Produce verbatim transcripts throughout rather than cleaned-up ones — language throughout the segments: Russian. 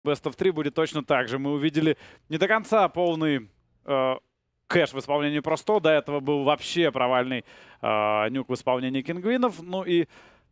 Best of три будет точно так же. Мы увидели не до конца полный э, кэш в исполнении Просто. До этого был вообще провальный э, нюк в исполнении Кингвинов. Ну и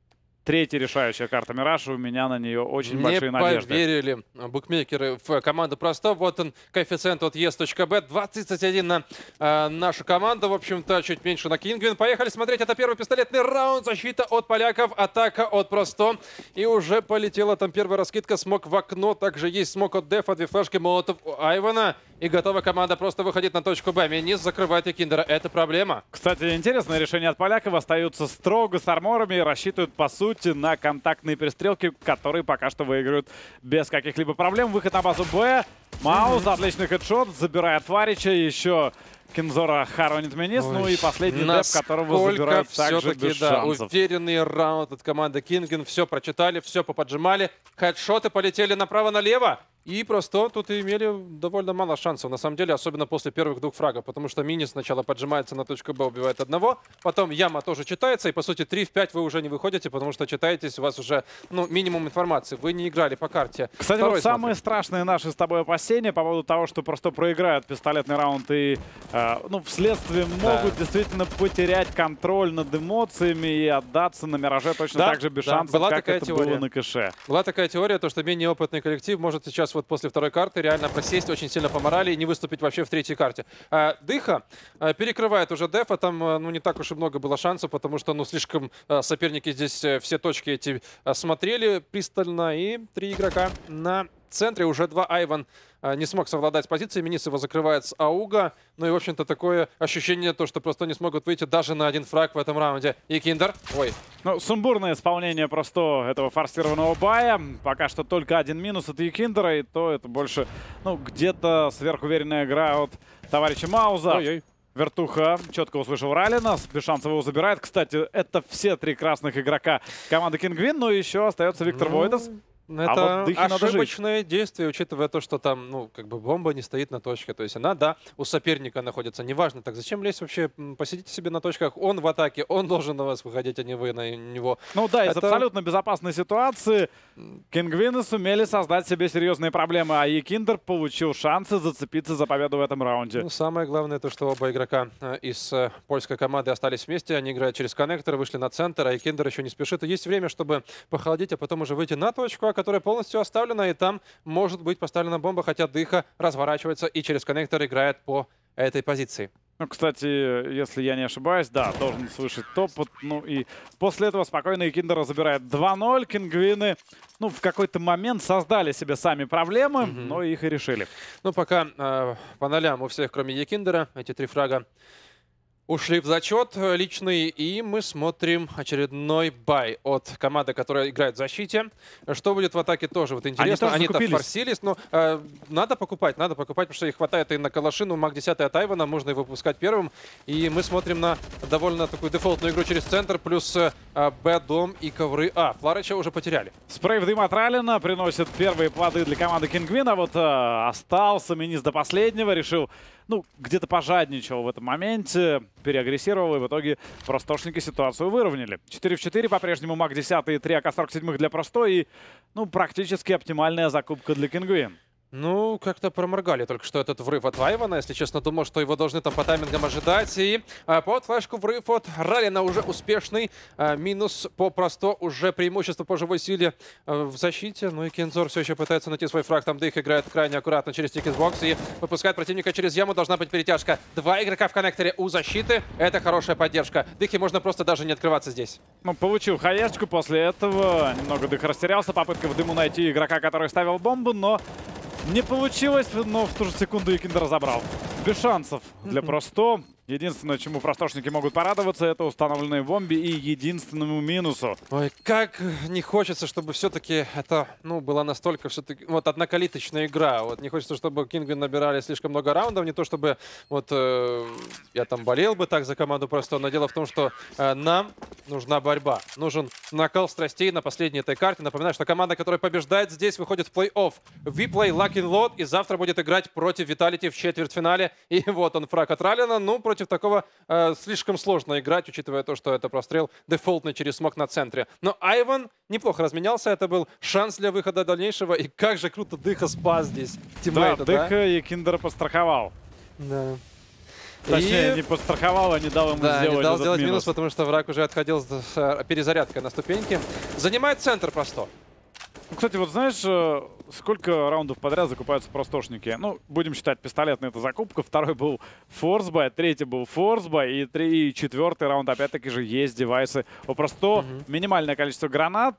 третья решающая карта Мираша. У меня на нее очень Не большие надежды. поверили букмекеры в команду Просто. Вот он, коэффициент от ес точка бет. двадцать один на э, нашу команду. В общем-то, чуть меньше на Кингвин. Поехали смотреть. Это первый пистолетный раунд. Защита от поляков. Атака от Просто. И уже полетела там первая раскидка. Смог в окно. Также есть смог от Дефа. Две флешки молотов у Айвана. И готова команда Просто выходить на точку Б. Минис закрывает и Киндера. Это проблема. Кстати, интересное решение от поляков. Остаются строго с арморами и рассчитывают, по сути, на контактные перестрелки, которые пока что выигрывают без каких-либо проблем. Выход на базу Б. Маус, mm-hmm. отличный хедшот, забирает Фарича. Еще Кинзора хоронит Минис. Ой, ну и последний деп, которого забирают также без да, шансов. Уверенный раунд от команды Кингвин. Все прочитали, все поподжимали. Хедшоты полетели направо-налево. И Просто тут имели довольно мало шансов, на самом деле, особенно после первых двух фрагов, потому что Мини сначала поджимается на точку Б, убивает одного, потом Яма тоже читается, и по сути три в пять вы уже не выходите, потому что читаетесь, у вас уже ну, минимум информации, вы не играли по карте. Кстати, Второй вот самые страшные наши с тобой опасения по поводу того, что Просто проиграют пистолетный раунд и э, ну, вследствие да. могут действительно потерять контроль над эмоциями и отдаться на Мираже точно да, так же без да. шансов, Была как такая это теория. было на кэше. Была такая теория, то, что менее опытный коллектив может сейчас вот после второй карты реально просесть очень сильно по морали и не выступить вообще в третьей карте. А, Дыха а, перекрывает уже Дефа, там а, ну не так уж и много было шансов, потому что ну слишком а, соперники здесь а, все точки эти а, смотрели пристально, и три игрока на центре, уже два. Айван а, не смог совладать с позицией, Минис его закрывает с Ауга, ну и в общем-то такое ощущение, то, что просто не смогут выйти даже на один фраг в этом раунде. И Киндер, ой. Ну, сумбурное исполнение Просто этого форсированного бая. Пока что только один минус от Якиндера, и то это больше, ну, где-то сверхуверенная игра от товарища Мауза. Ой-ой. Вертуха четко услышал Раллина, без шансов его забирает. Кстати, это все три красных игрока команды Кингвин, но еще остается Виктор ну... Войдас. Это а вот ошибочное действие, учитывая то, что там, ну, как бы бомба не стоит на точке. То есть она, да, у соперника находится. Неважно, так зачем лезть вообще? Посидите себе на точках. Он в атаке, он должен на вас выходить, а не вы на него. Ну да, Это... из абсолютно безопасной ситуации Кингвины сумели создать себе серьезные проблемы, а Якиндер получил шансы зацепиться за победу в этом раунде. Ну, самое главное то, что оба игрока из э, польской команды остались вместе. Они играют через коннектор, вышли на центр, а Якиндер еще не спешит. И есть время, чтобы похолодить, а потом уже выйти на точку, которая полностью оставлена, и там может быть поставлена бомба, хотя Дыха разворачивается и через коннектор играет по этой позиции. Ну, кстати, если я не ошибаюсь, да, должен слышать топот. Ну и после этого спокойно Якиндера забирает два ноль. Кингвины, ну, в какой-то момент создали себе сами проблемы, mm-hmm. но их и решили. Ну, пока э, по нолям у всех, кроме Якиндера, эти три фрага ушли в зачет личный, и мы смотрим очередной бай от команды, которая играет в защите. Что будет в атаке, тоже вот интересно. Они-то Они форсились, но э, надо покупать, надо покупать, потому что их хватает и на калашину. Маг десять от Айвана, можно его выпускать первым. И мы смотрим на довольно такую дефолтную игру через центр, плюс э, Б-дом и ковры А. Фларыча уже потеряли. Спрей в дым от Раллина приносит первые плоды для команды Кингвина. Вот э, остался Минис до последнего, решил, ну, где-то пожадничал в этом моменте, переагрессировал, и в итоге простошники ситуацию выровняли. четыре в четыре по-прежнему Маг десять и три а ка сорок семь для Просто, и, ну, практически оптимальная закупка для Кингвин. Ну, как-то проморгали только что этот врыв от Айвана. Если честно, думал, что его должны там по таймингам ожидать. И а, под флешку врыв от Раллина уже успешный. А, минус по Просто, уже преимущество по живой силе а, в защите. Ну и Кинзор все еще пытается найти свой фраг. Там Дых играет крайне аккуратно через тикетбокс и выпускает противника через яму. Должна быть перетяжка. Два игрока в коннекторе у защиты. Это хорошая поддержка. Дыхе можно просто даже не открываться здесь. Ну, получил хаешечку. После этого немного Дых растерялся. Попытка в дыму найти игрока, который ставил бомбу, но не получилось, но в ту же секунду Якиндер забрал. Без шансов для Просто. Единственное, чему простошники могут порадоваться, это установленные бомби и единственному минусу. Ой, как не хочется, чтобы все-таки это, ну, была настолько все-таки вот однокалиточная игра. Вот не хочется, чтобы Кингвин набирали слишком много раундов. Не то, чтобы вот э, я там болел бы так за команду Просто, но дело в том, что э, нам нужна борьба. Нужен накал страстей на последней этой карте. Напоминаю, что команда, которая побеждает здесь, выходит в плей-офф. Виплей, Lucky Lot, и завтра будет играть против Vitality в четвертьфинале. И вот он, фраг от Раллина. Ну, против против такого э, слишком сложно играть, учитывая то, что это прострел дефолтный через смог на центре. Но Айван неплохо разменялся, это был шанс для выхода дальнейшего. И как же круто Дыха спас здесь тиммейта, да? да? Дыха и Киндера постраховал. Да. Точнее, И... не постраховал, а не дал ему да, сделать, не дал этот сделать минус. минус, потому что враг уже отходил с э, перезарядкой на ступеньки. Занимает центр просто. Ну, кстати, вот знаешь, э, сколько раундов подряд закупаются простошники? Ну, будем считать, пистолетная это закупка. Второй был форсбай, третий был форсбай, и, три, и четвертый раунд опять-таки же есть девайсы. У просто угу. минимальное количество гранат,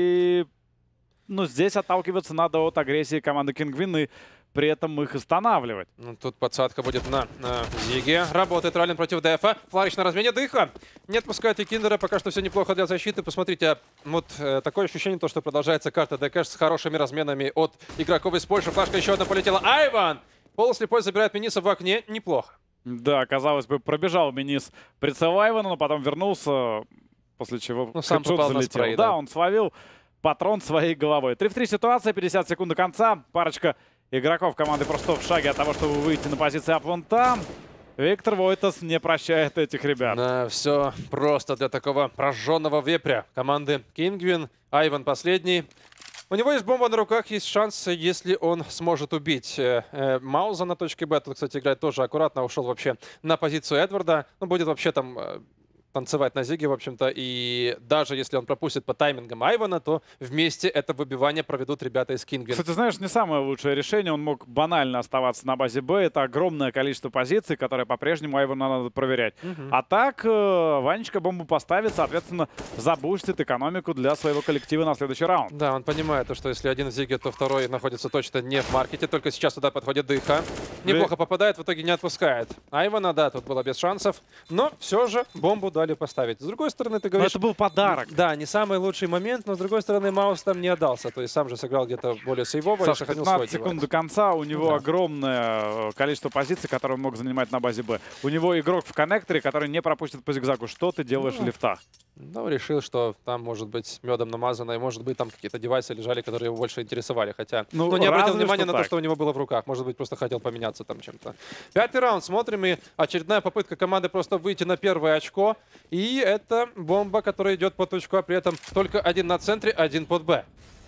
и ну, здесь отталкиваться надо от агрессии команды Kingwin и при этом их останавливать. Ну, тут подсадка будет на, на Зиге. Работает Рален против Дефа. Фларич на размене Дыха. Не отпускает и Киндера. Пока что все неплохо для защиты. Посмотрите, вот э, такое ощущение, то, что продолжается карта ДКэш с хорошими разменами от игроков из Польши. Флашка еще одна полетела. Айван! Полуслепой забирает Мениса в окне. Неплохо. Да, казалось бы, пробежал Менис прицел Айвана, но потом вернулся, после чего ну, сам попал залетел. На спрей, да, да, он словил патрон своей головой. три в три ситуация, пятьдесят секунд до конца. Парочка игроков команды просто в шаге от того, чтобы выйти на позиции ап вон там. Виктор Войтас не прощает этих ребят. Да, все просто для такого прожженного вепря команды Kingwin. Айван последний. У него есть бомба на руках, есть шанс, если он сможет убить э, э, Мауза на точке Б. Тут, кстати, играет тоже аккуратно, ушел вообще на позицию Эдварда. Ну, будет вообще там... Э, танцевать на Зиге, в общем-то, и даже если он пропустит по таймингам Айвана, то вместе это выбивание проведут ребята из Kingwin. Кстати, знаешь, не самое лучшее решение. Он мог банально оставаться на базе Б. Это огромное количество позиций, которые по-прежнему Айвану надо проверять. Угу. А так, э, Ванечка бомбу поставит, соответственно, забустит экономику для своего коллектива на следующий раунд. Да, он понимает, что если один в Зиге, то второй находится точно не в маркете. Только сейчас туда подходит Дыха. Неплохо попадает, в итоге не отпускает Айвана. Да, тут было без шансов. Но все же бомбу дали поставить. С другой стороны, ты говоришь... Но это был подарок. Да, не самый лучший момент, но с другой стороны, Маус там не отдался. То есть сам же сыграл где-то более сейвово и сохранил свой секунд девайс. до конца, у него да. огромное количество позиций, которые он мог занимать на базе Б. У него игрок в коннекторе, который не пропустит по зигзагу. Что ты делаешь ну, в лифтах? Ну, решил, что там может быть медом намазано, и может быть там какие-то девайсы лежали, которые его больше интересовали. Хотя, ну, ну не обратил внимания на так. то, что у него было в руках. Может быть, просто хотел поменяться там чем-то. Пятый раунд, смотрим, и очередная попытка команды просто выйти на первое очко. И это бомба, которая идет под точку А, при этом только один на центре, один под Б.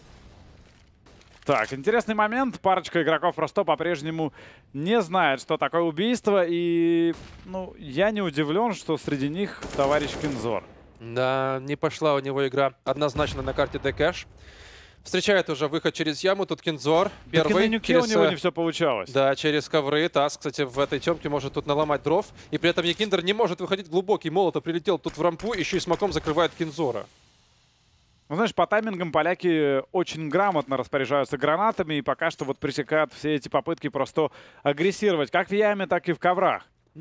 Так, интересный момент. Парочка игроков просто по-прежнему не знает, что такое убийство. И, ну, я не удивлен, что среди них товарищ Кинзор. Да, не пошла у него игра однозначно на карте ДКэш. Встречает уже выход через яму. Тут Кинзор. Первый. Так и на нюке через, у него не все получалось. Да, через ковры. Тасс, кстати, в этой темке может тут наломать дров. И при этом Якиндер не может выходить глубокий. Молотов прилетел тут в рампу. Еще и смоком закрывает Кинзора. Ну, знаешь, по таймингам поляки очень грамотно распоряжаются гранатами. И пока что вот пресекают все эти попытки просто агрессировать. Как в яме, так и в коврах.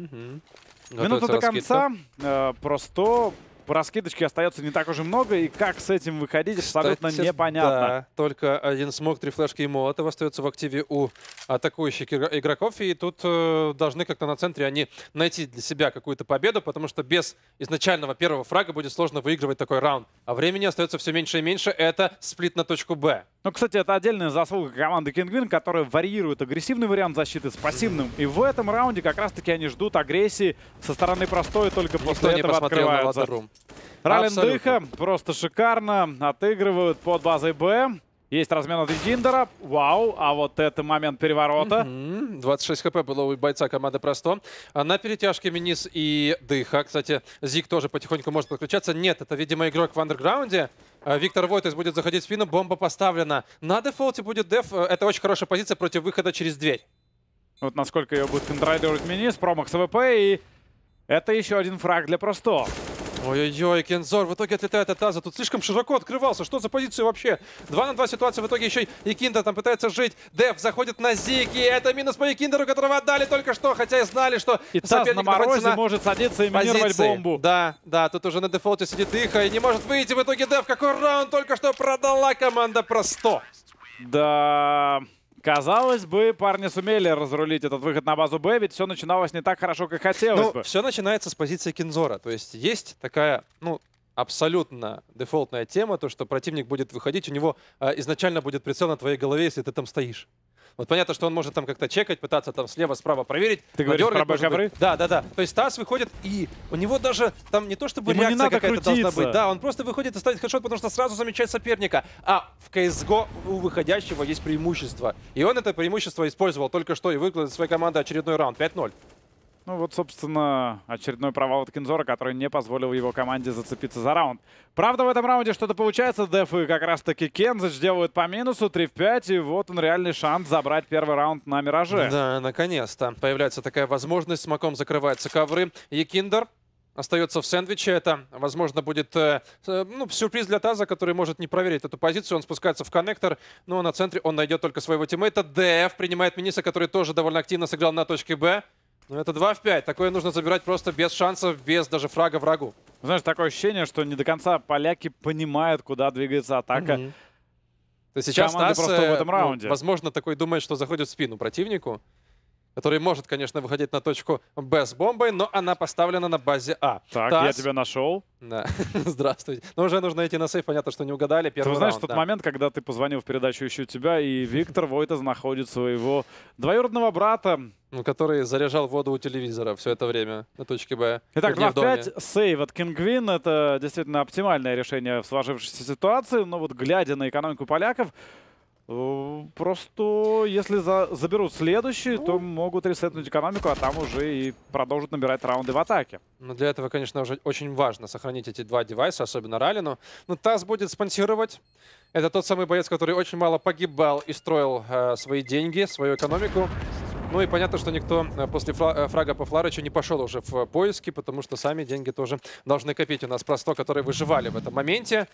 Угу. Минута до конца. Э, просто... По раскидочке остается не так уж и много, и как с этим выходить, абсолютно Кстати, непонятно. Да, только один смог, три флешки и молотов остается в активе у атакующих игроков, и тут э, должны как-то на центре они найти для себя какую-то победу, потому что без изначального первого фрага будет сложно выигрывать такой раунд. А времени остается все меньше и меньше, это сплит на точку Б. Ну, кстати, это отдельная заслуга команды Kingwin, которая варьирует агрессивный вариант защиты с пассивным. И в этом раунде как раз-таки они ждут агрессии со стороны простой, только Никто после не этого открываются. Рален Дыха просто шикарно отыгрывают под базой Б. Есть размен от Киндера. Вау, а вот это момент переворота. Mm-hmm. двадцать шесть хп было у бойца команды Просто. А на перетяжке Менис и Дыха. Кстати, Зиг тоже потихоньку может подключаться. Нет, это, видимо, игрок в андерграунде. Виктор Войтес будет заходить в спину. Бомба поставлена. На дефолте будет деф. Это очень хорошая позиция против выхода через дверь. Вот насколько ее будет контролировать Менис. Промах с АВП. И это еще один фраг для Просто. Ой-ой-ой, Кинзор в итоге отлетает от таза. Тут слишком широко открывался. Что за позиция вообще? два на два ситуация. В итоге еще и Киндер там пытается жить. Деф заходит на Зиги. Это минус по Киндеру, которого отдали только что. Хотя и знали, что и соперник на морозе на может садиться и минировать бомбу. Да, да, тут уже на дефолте сидит Дыха и не может выйти. В итоге Деф какой раунд только что продала команда Просто. Да... Казалось бы, парни сумели разрулить этот выход на базу Б, ведь все начиналось не так хорошо, как хотелось ну, бы. Все начинается с позиции Кинзора. То есть есть такая, ну, абсолютно дефолтная тема, то, что противник будет выходить, у него э, изначально будет прицел на твоей голове, если ты там стоишь. Вот понятно, что он может там как-то чекать, пытаться там слева-справа проверить. Ты говоришь про может бэк-ковры? быть. Да, да, да. То есть Тасс выходит, и у него даже там не то чтобы Ему не реакция надо какая-то должна крутиться. быть. Да, он просто выходит и ставит хедшот, потому что сразу замечает соперника. А в си эс го у выходящего есть преимущество. И он это преимущество использовал только что и выиграл из своей команды очередной раунд. пять ноль. Ну вот, собственно, очередной провал от Кинзора, который не позволил его команде зацепиться за раунд. Правда, в этом раунде что-то получается. Деф и как раз-таки Кензач делают по минусу три в пять. И вот он реальный шанс забрать первый раунд на Мираже. Да, наконец-то. Появляется такая возможность. Смоком закрываются ковры. Якиндер остается в сэндвиче. Это, возможно, будет э, ну, сюрприз для Таза, который может не проверить эту позицию. Он спускается в коннектор. Но на центре он найдет только своего тиммейта. ДФ принимает Миниса, который тоже довольно активно сыграл на точке Б. Ну, это два в пять. Такое нужно забирать просто без шансов, без даже фрага врагу. Знаешь, такое ощущение, что не до конца поляки понимают, куда двигается атака. Mm-hmm. То есть сейчас Команды Тасс, просто в этом ну, раунде. возможно, такой думает, что заходит в спину противнику, который может, конечно, выходить на точку Б с бомбой, но она поставлена на базе А. Так, Тасс... я тебя нашел. Да, здравствуйте. Но уже нужно идти на сейф, понятно, что не угадали. Первый Ты знаешь, раунд, тот да. момент, когда ты позвонил в передачу «Ищу тебя», и Виктор Войтас находит своего двоюродного брата. Ну, который заряжал воду у телевизора все это время на точке Б. Итак, Вернее, два в в доме. пять, сейв от Кингвин. Это действительно оптимальное решение в сложившейся ситуации. Но вот глядя на экономику поляков, э, просто если за, заберут следующий, то могут ресетнуть экономику, а там уже и продолжат набирать раунды в атаке. Но для этого, конечно, уже очень важно сохранить эти два девайса, особенно Ралину. Но Тасс будет спонсировать. Это тот самый боец, который очень мало погибал и строил э, свои деньги, свою экономику. Ну и понятно, что никто после фрага по Фларычу не пошел уже в поиски, потому что сами деньги тоже должны копить. У нас просто, которые выживали в этом моменте.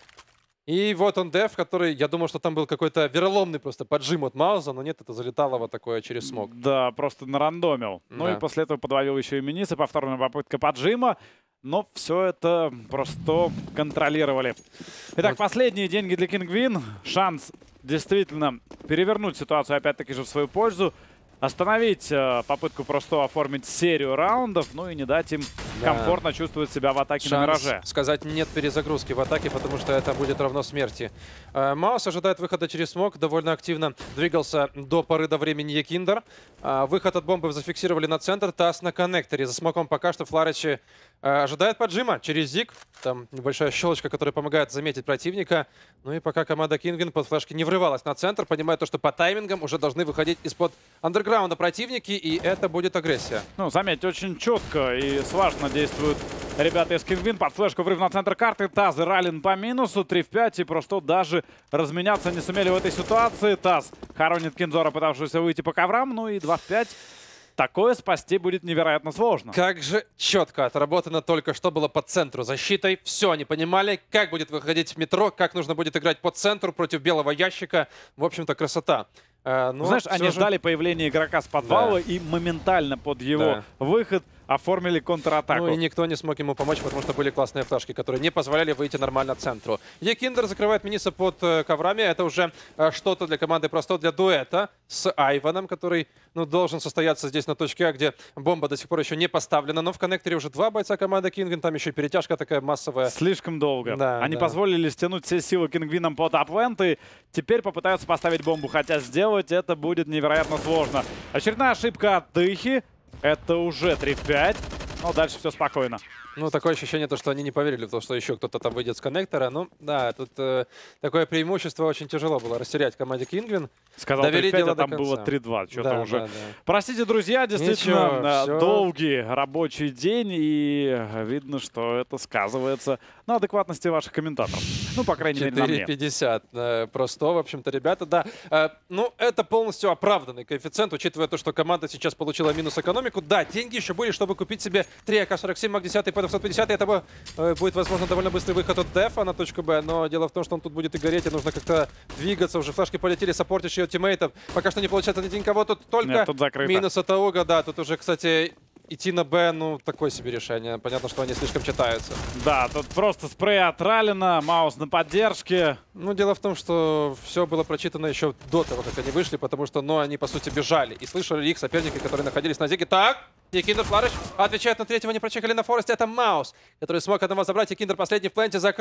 И вот он Деф, который, я думал, что там был какой-то вероломный просто поджим от Мауза, но нет, это залетало вот такое через смог. Да, просто нарандомил. Да. Ну и после этого подловил еще и Миниса, повторная попытка поджима. Но все это просто контролировали. Итак, вот. Последние деньги для Кингвин. Шанс действительно перевернуть ситуацию опять-таки же в свою пользу. Остановить э, попытку просто оформить серию раундов, ну и не дать им да. комфортно чувствовать себя в атаке Шанс на Мираже. Сказать нет перезагрузки в атаке, потому что это будет равно смерти. Э, Маус ожидает выхода через смог, довольно активно двигался до поры до времени Якиндер. Э, выход от бомбы зафиксировали на центр, Тасс на коннекторе. За смоком пока что Фларычи э, ожидает поджима через Зиг. Там небольшая щелочка, которая помогает заметить противника. Ну и пока команда Кингвин под флешки не врывалась на центр, понимает то, что по таймингам уже должны выходить из-под андерграунда противники, и это будет агрессия. Ну, заметьте, очень четко и слаженно действуют ребята из Кингвин. Под флешку врыв на центр карты. Таз и Ралин по минусу. три в пять. И просто даже разменяться не сумели в этой ситуации. Таз хоронит Кинзора, пытавшегося выйти по коврам. Ну и два в пять. Такое спасти будет невероятно сложно. Как же четко отработано только что было по центру защитой. Все они понимали, как будет выходить в метро, как нужно будет играть по центру против белого ящика. В общем-то, красота. Э, но Знаешь, они же... ждали появления игрока с подвала, да. и моментально под его да. выход оформили контратаку. Ну и никто не смог ему помочь, потому что были классные флешки, которые не позволяли выйти нормально к центру. Якиндер закрывает Миниса под э, коврами. Это уже э, что-то для команды, просто для дуэта с Айваном, который ну, должен состояться здесь на точке А, где бомба до сих пор еще не поставлена. Но в коннекторе уже два бойца команды Кингвин. Там еще перетяжка такая массовая. Слишком долго. Да, Они да. позволили стянуть все силы Кингвинам под апвент. И теперь попытаются поставить бомбу. Хотя сделать это будет невероятно сложно. Очередная ошибка от Дыхи. Это уже три в пять. Но дальше все спокойно. Ну, такое ощущение, то, что они не поверили в то, что еще кто-то там выйдет с коннектора. Ну, да, тут э, такое преимущество очень тяжело было растерять команде Кингвин. Сказал три в пять, а там было три два. Что-то да, уже. Да, да. Простите, друзья, действительно Ничего, долгий рабочий день. И видно, что это сказывается на адекватности ваших комментаторов. Ну, по крайней мере, на мне. четыре пятьдесят. Э, просто, в общем-то, ребята, да. Э, ну, это полностью оправданный коэффициент, учитывая то, что команда сейчас получила минус экономику. Да, деньги еще были, чтобы купить себе три А К сорок семь, Мак десять, П девятьсот пятьдесят. И это э, будет, возможно, довольно быстрый выход от Дефа на точку Б. Но дело в том, что он тут будет и гореть, и нужно как-то двигаться. Уже флешки полетели, саппортишь ее тиммейтов. Пока что не получается ни никого. Тут только Нет, тут минус от Ауга. Да, тут уже, кстати... Идти на Б, ну, такое себе решение. Понятно, что они слишком читаются. Да, тут просто спрей от Ралина, Маус на поддержке. Ну, дело в том, что все было прочитано еще до того, как они вышли, потому что, ну, они, по сути, бежали. И слышали их соперники, которые находились на Зиге. Так, Якиндер Фларыч отвечает на третьего, не прочекали на Форесте. Это Маус, который смог одного забрать. Якиндер последний в пленте закрыт.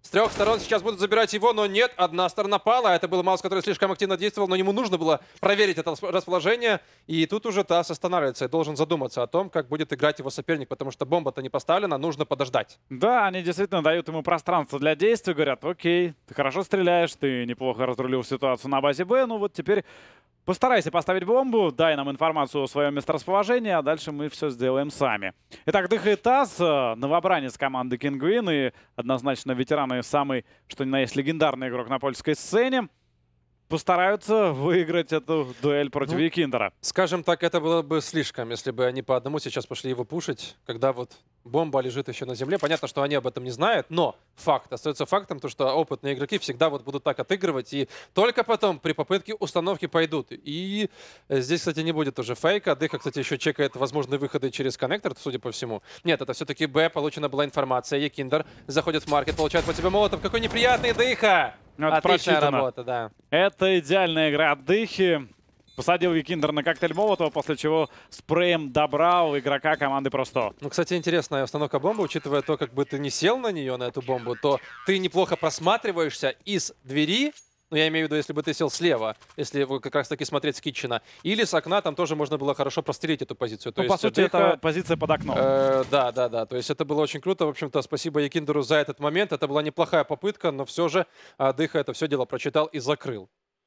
С трех сторон сейчас будут забирать его, но нет, одна сторона пала. Это был Маус, который слишком активно действовал, но ему нужно было проверить это расположение. И тут уже ТаС останавливается и должен задуматься о том, как будет играть его соперник, потому что бомба-то не поставлена, нужно подождать. Да, они действительно дают ему пространство для действия, говорят: окей, ты хорошо стреляешь, ты неплохо разрулил ситуацию на базе Б, ну вот теперь постарайся поставить бомбу, дай нам информацию о своем месторасположении, а дальше мы все сделаем сами. Итак, Дыха и ТаС, новобранец команды Кингвин и однозначно ветеран и самый, что ни на есть, легендарный игрок на польской сцене, постараются выиграть эту дуэль против Ну, Екиндера. Скажем так, это было бы слишком, если бы они по одному сейчас пошли его пушить, когда вот бомба лежит еще на земле. Понятно, что они об этом не знают, но факт остается фактом, то, что опытные игроки всегда вот будут так отыгрывать, и только потом при попытке установки пойдут. И здесь, кстати, не будет уже фейка. Дыха, кстати, еще чекает возможные выходы через коннектор, судя по всему. Нет, это все-таки Б, получена была информация. Екиндер заходит в маркет, получает по тебе молотов. Какой неприятный Дыха! Это Отличная прочитано. работа, да. Это идеальная игра от Дыхи. Посадил Екиндер на коктейль Молотова, после чего спреем добрал игрока команды Просто. Ну, кстати, интересная установка бомбы, учитывая то, как бы ты не сел на нее, на эту бомбу, то ты неплохо просматриваешься из двери, ну, я имею в виду, если бы ты сел слева, если вы как раз-таки смотреть с китчена, или с окна, там тоже можно было хорошо прострелить эту позицию. То Ну, есть, по сути, Дыха, это позиция под окном. э, да, да, да. То есть это было очень круто. В общем-то, спасибо Екиндеру за этот момент. Это была неплохая попытка, но все же э, Дыха это все дело прочитал и закрыл.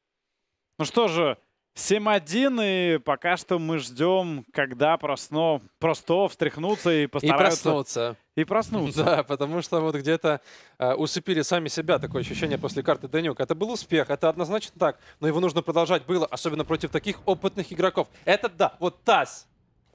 Ну что же, семь один, и пока что мы ждем, когда просно, просто встряхнутся и И постараются... проснуться. И проснуться. Да, потому что вот где-то э, усыпили сами себя, такое ощущение после карты Данюк. Это был успех, это однозначно так, но его нужно продолжать было, особенно против таких опытных игроков. Это да, вот ТаС.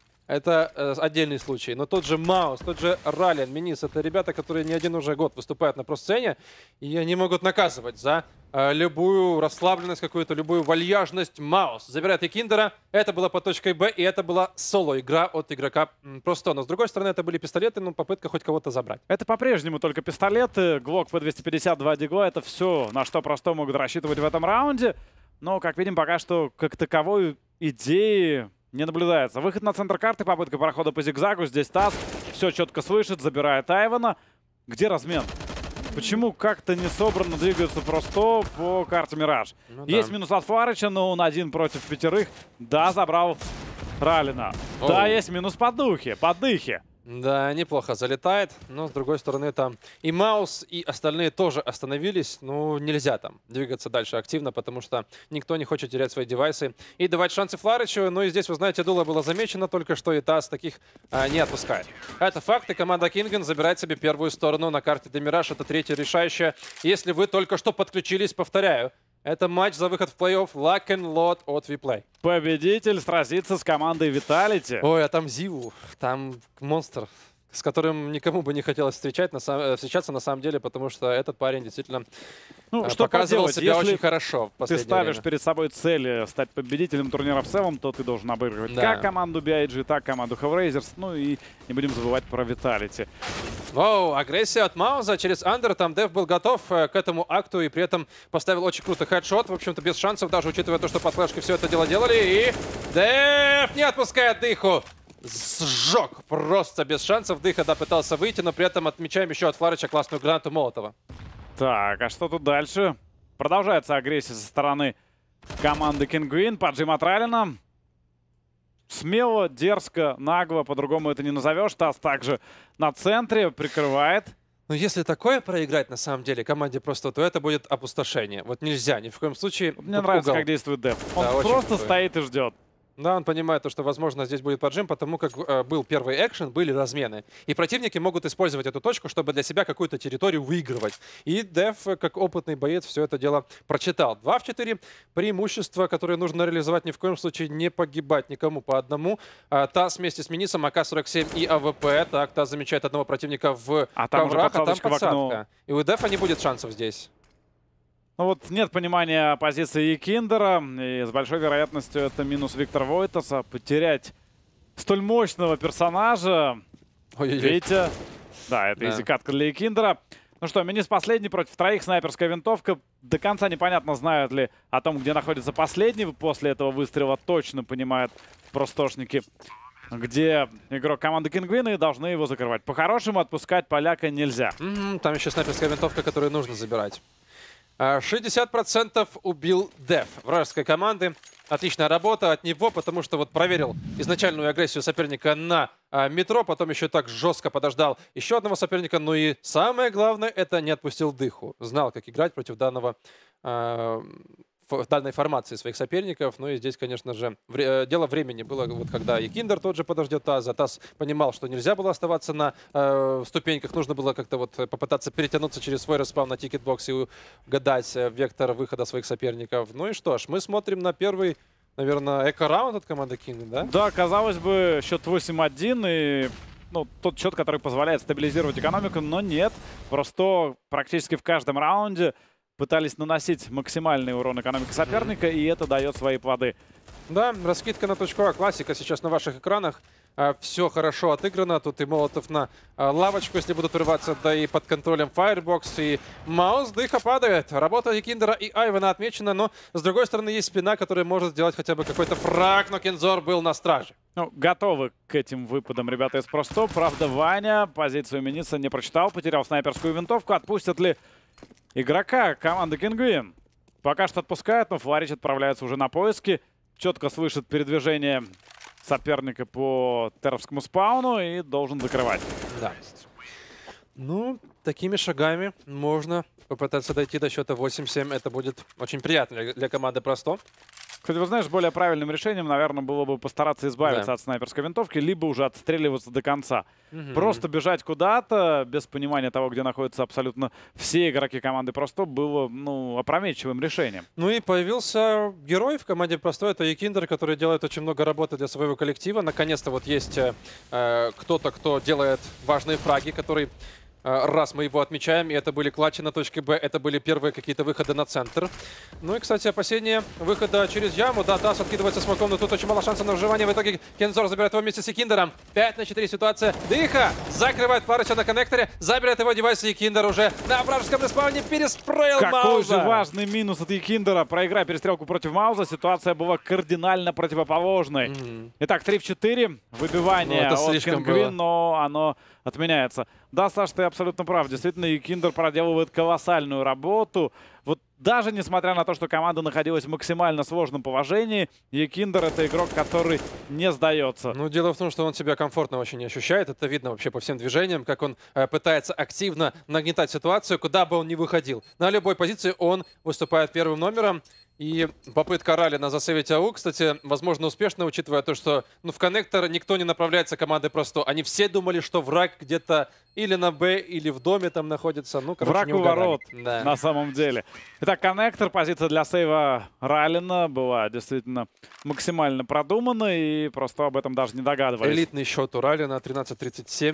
Это э, отдельный случай. Но тот же Маус, тот же Рален, Минис, это ребята, которые не один уже год выступают на про-сцене, и они могут наказывать за э, любую расслабленность какую-то, любую вальяжность. Маус забирает Екиндера. Это было по точке Б, и это была соло-игра от игрока м, Просто. Но с другой стороны, это были пистолеты, ну, попытка хоть кого-то забрать. Это по-прежнему только пистолеты, Глок Пэ двести пятьдесят два Дигло. Это все, на что Просто могут рассчитывать в этом раунде. Но, как видим, пока что как таковой идеи не наблюдается. Выход на центр карты, попытка прохода по зигзагу. Здесь ТаС все четко слышит, забирает Айвана. Где размен? Почему как-то не собрано двигаются Просто по карте Мираж? Ну, Есть да. минус от Фарыча, но он один против пятерых. Да, забрал Ралина. Оу. Да, есть минус по духе, по дыхе. Да, неплохо залетает, но с другой стороны там и Маус, и остальные тоже остановились. Ну, нельзя там двигаться дальше активно, потому что никто не хочет терять свои девайсы и давать шансы Фларычу. Ну и здесь, вы знаете, Дула было замечено только что, и ТаС таких а, не отпускает. Это факт, и команда Кингвин забирает себе первую сторону на карте Демираж. Это третья решающая. Если вы только что подключились, повторяю, это матч за выход в плей-офф Lock and Load от Виплей. Победитель сразится с командой Виталити. Ой, а там Зиву, там монстр, с которым никому бы не хотелось встречать, на сам, встречаться на самом деле, потому что этот парень действительно Ну, э, что показывал поделать, себя если очень хорошо в ты последнее ставишь время. перед собой цель стать победителем турнира в целом, то ты должен обыгрывать Да. как команду би ай джи, так команду Hellraisers. Ну и не будем забывать про Виталити. Воу, агрессия от Мауза через андер. Там Дев был готов э, к этому акту и при этом поставил очень круто хедшот. В общем-то, без шансов, даже учитывая то, что под флешкой все это дело делали. И Дев не отпускает Дыху. Сжег просто без шансов. Дыха, да, пытался выйти, но при этом отмечаем еще от Фларыча классную гранату Молотова. Так, а что тут дальше? Продолжается агрессия со стороны команды Кингвин. Поджим от Ралина. Смело, дерзко, нагло, по-другому это не назовешь. ТаС также на центре прикрывает. Но если такое проиграть на самом деле команде Просто, то это будет опустошение. Вот нельзя, ни в коем случае. Мне Вот нравится, угол. как действует Дев. Он Да, очень просто крутой. стоит и ждет. Да, он понимает, то, что, возможно, здесь будет поджим, потому как э, был первый экшен, были размены. И противники могут использовать эту точку, чтобы для себя какую-то территорию выигрывать. И Дев, э, как опытный боец, все это дело прочитал. два в четыре. Преимущество, которое нужно реализовать, ни в коем случае не погибать никому по одному. А, ТаС вместе с Минисом, АК сорок семь и АВП. Так, ТаС замечает одного противника в А там уже коврах, а там подсадочка в окно. подсадка. И у Дефа не будет шансов здесь. Ну вот нет понимания позиции Екиндера, и с большой вероятностью это минус Виктора Войтаса. Потерять столь мощного персонажа. Ой-ой-ой. Видите? Да, это Да. изи-катка для Екиндера. Ну что, Минис последний против троих, снайперская винтовка. До конца непонятно, знают ли о том, где находится последний. После этого выстрела точно понимают простошники где игрок команды Кингвина и должны его закрывать. По-хорошему отпускать поляка нельзя. Mm-hmm, там еще снайперская винтовка, которую нужно забирать. шестьдесят процентов убил Деф вражеской команды. Отличная работа от него, потому что вот проверил изначальную агрессию соперника на а, метро, потом еще так жестко подождал еще одного соперника. Ну и самое главное, это не отпустил Дыху. Знал, как играть против данного, а, в данной формации своих соперников. Ну и здесь, конечно же, вре дело времени было, вот когда и Киндер тот же подождет Таза. Таз понимал, что нельзя было оставаться на э, ступеньках. Нужно было как-то вот попытаться перетянуться через свой респаун на тикетбокс и угадать э, вектор выхода своих соперников. Ну и что ж, мы смотрим на первый, наверное, эко-раунд от команды Кинг, да? Да, казалось бы, счет восемь один и ну, тот счет, который позволяет стабилизировать экономику, но нет. Просто практически в каждом раунде пытались наносить максимальный урон экономике соперника, и это дает свои плоды. Да, раскидка на точку А, классика сейчас на ваших экранах. А, все хорошо отыграно. Тут и Молотов на а, лавочку, если будут врываться, да и под контролем Firebox. И Маус, Дыха падает. Работа и Киндера, и Айвена отмечена, но с другой стороны есть спина, которая может сделать хотя бы какой-то фраг, но Кензор был на страже. Ну, готовы к этим выпадам ребята из Просто. Правда, Ваня позицию Мениса не прочитал, потерял снайперскую винтовку. Отпустят ли игрока команды Кингвин? Пока что отпускают, но Фларич отправляется уже на поиски. Четко слышит передвижение соперника по терровскому спауну и должен закрывать. Да. Ну, такими шагами можно попытаться дойти до счета восемь семь. Это будет очень приятно для, для команды Просто. Кстати, вы знаешь, более правильным решением, наверное, было бы постараться избавиться да. от снайперской винтовки, либо уже отстреливаться до конца. Угу. Просто бежать куда-то, без понимания того, где находятся абсолютно все игроки команды Просто, было, ну, опрометчивым решением. Ну и появился герой в команде Просто, это Екиндер, который делает очень много работы для своего коллектива. Наконец-то вот есть э, кто-то, кто делает важные фраги, который... Раз мы его отмечаем, и это были клатчи на точке Б, это были первые какие-то выходы на центр. Ну и, кстати, опасение выхода через яму. Да, Тас откидывается смоком, но тут очень мало шансов на выживание. В итоге Кензор забирает его вместе с Екиндером. пять на четыре ситуация. Дыха закрывает Фларича на коннекторе, забирает его девайс, и Екиндер уже на вражеском респауне перестроил Мауза. Какой же важный минус от Екиндера. Проиграя перестрелку против Мауза, ситуация была кардинально противоположной. Mm-hmm. Итак, три в четыре. Выбивание ну, от Кингвин, но оно отменяется. Да, Саш, ты абсолютно прав. Действительно, Екиндер проделывает колоссальную работу. Вот даже несмотря на то, что команда находилась в максимально сложном положении, Екиндер — это игрок, который не сдается. Ну, дело в том, что он себя комфортно очень не ощущает. Это видно вообще по всем движениям, как он э, пытается активно нагнетать ситуацию, куда бы он ни выходил. На любой позиции он выступает первым номером. И попытка Ралина засейвить АУ, кстати, возможно, успешно, учитывая то, что ну, в коннектор никто не направляется командой Просто. Они все думали, что враг где-то или на Б, или в доме там находится. Ну, короче, враг у ворот, да. На самом деле. Итак, коннектор, позиция для сейва Ралина была действительно максимально продумана, и Просто об этом даже не догадывались. Элитный счет у Ралина, тринадцать тридцать семь.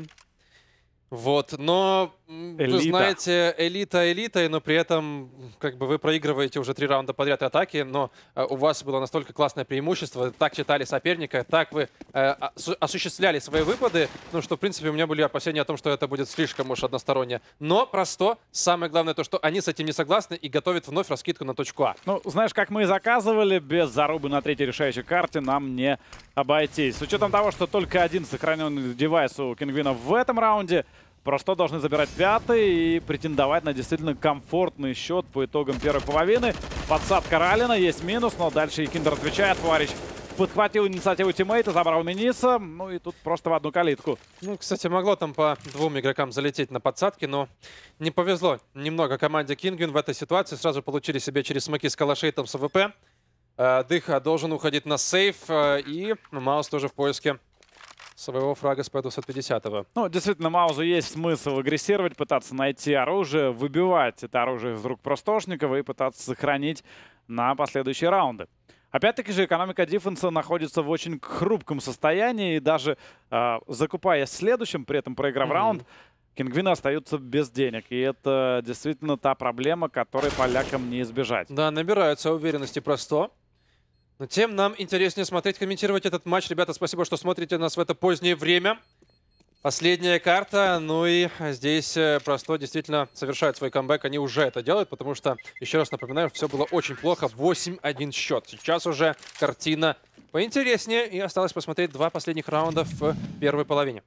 Вот, но элита. Вы знаете, элита элитой, но при этом как бы вы проигрываете уже три раунда подряд атаки, но э, у вас было настолько классное преимущество, так читали соперника, так вы э, осуществляли свои выпады, ну что, в принципе, у меня были опасения о том, что это будет слишком уж односторонне. Но Просто, самое главное то, что они с этим не согласны и готовят вновь раскидку на точку А. Ну, знаешь, как мы и заказывали, без зарубы на третьей решающей карте нам не обойтись. С учетом того, что только один сохраненный девайс у Кингвина в этом раунде, Просто должны забирать пятый и претендовать на действительно комфортный счет по итогам первой половины. Подсадка Ралина, есть минус, но дальше Екиндер отвечает. Фларич подхватил инициативу тиммейта, забрал Мениса, ну и тут просто в одну калитку. Ну, кстати, могло там по двум игрокам залететь на подсадке, но не повезло немного команде Кингвин в этой ситуации. Сразу получили себе через смоки с калашей там с АВП. Дыха должен уходить на сейф, и Маус тоже в поиске своего фрага с Пэ двести пятьдесят. Ну, действительно, Маузу есть смысл агрессировать, пытаться найти оружие, выбивать это оружие из рук Простошникова и пытаться сохранить на последующие раунды. Опять-таки же, экономика дефенса находится в очень хрупком состоянии, и даже э, закупаясь следующим, при этом проиграв mm-hmm. раунд, Кингвины остаются без денег. И это действительно та проблема, которой полякам не избежать. Да, набираются уверенности Просто. Но тем нам интереснее смотреть, комментировать этот матч. Ребята, спасибо, что смотрите нас в это позднее время. Последняя карта. Ну и здесь Просто действительно совершает свой камбэк. Они уже это делают, потому что, еще раз напоминаю, все было очень плохо. восемь один счет. Сейчас уже картина поинтереснее. И осталось посмотреть два последних раунда в первой половине.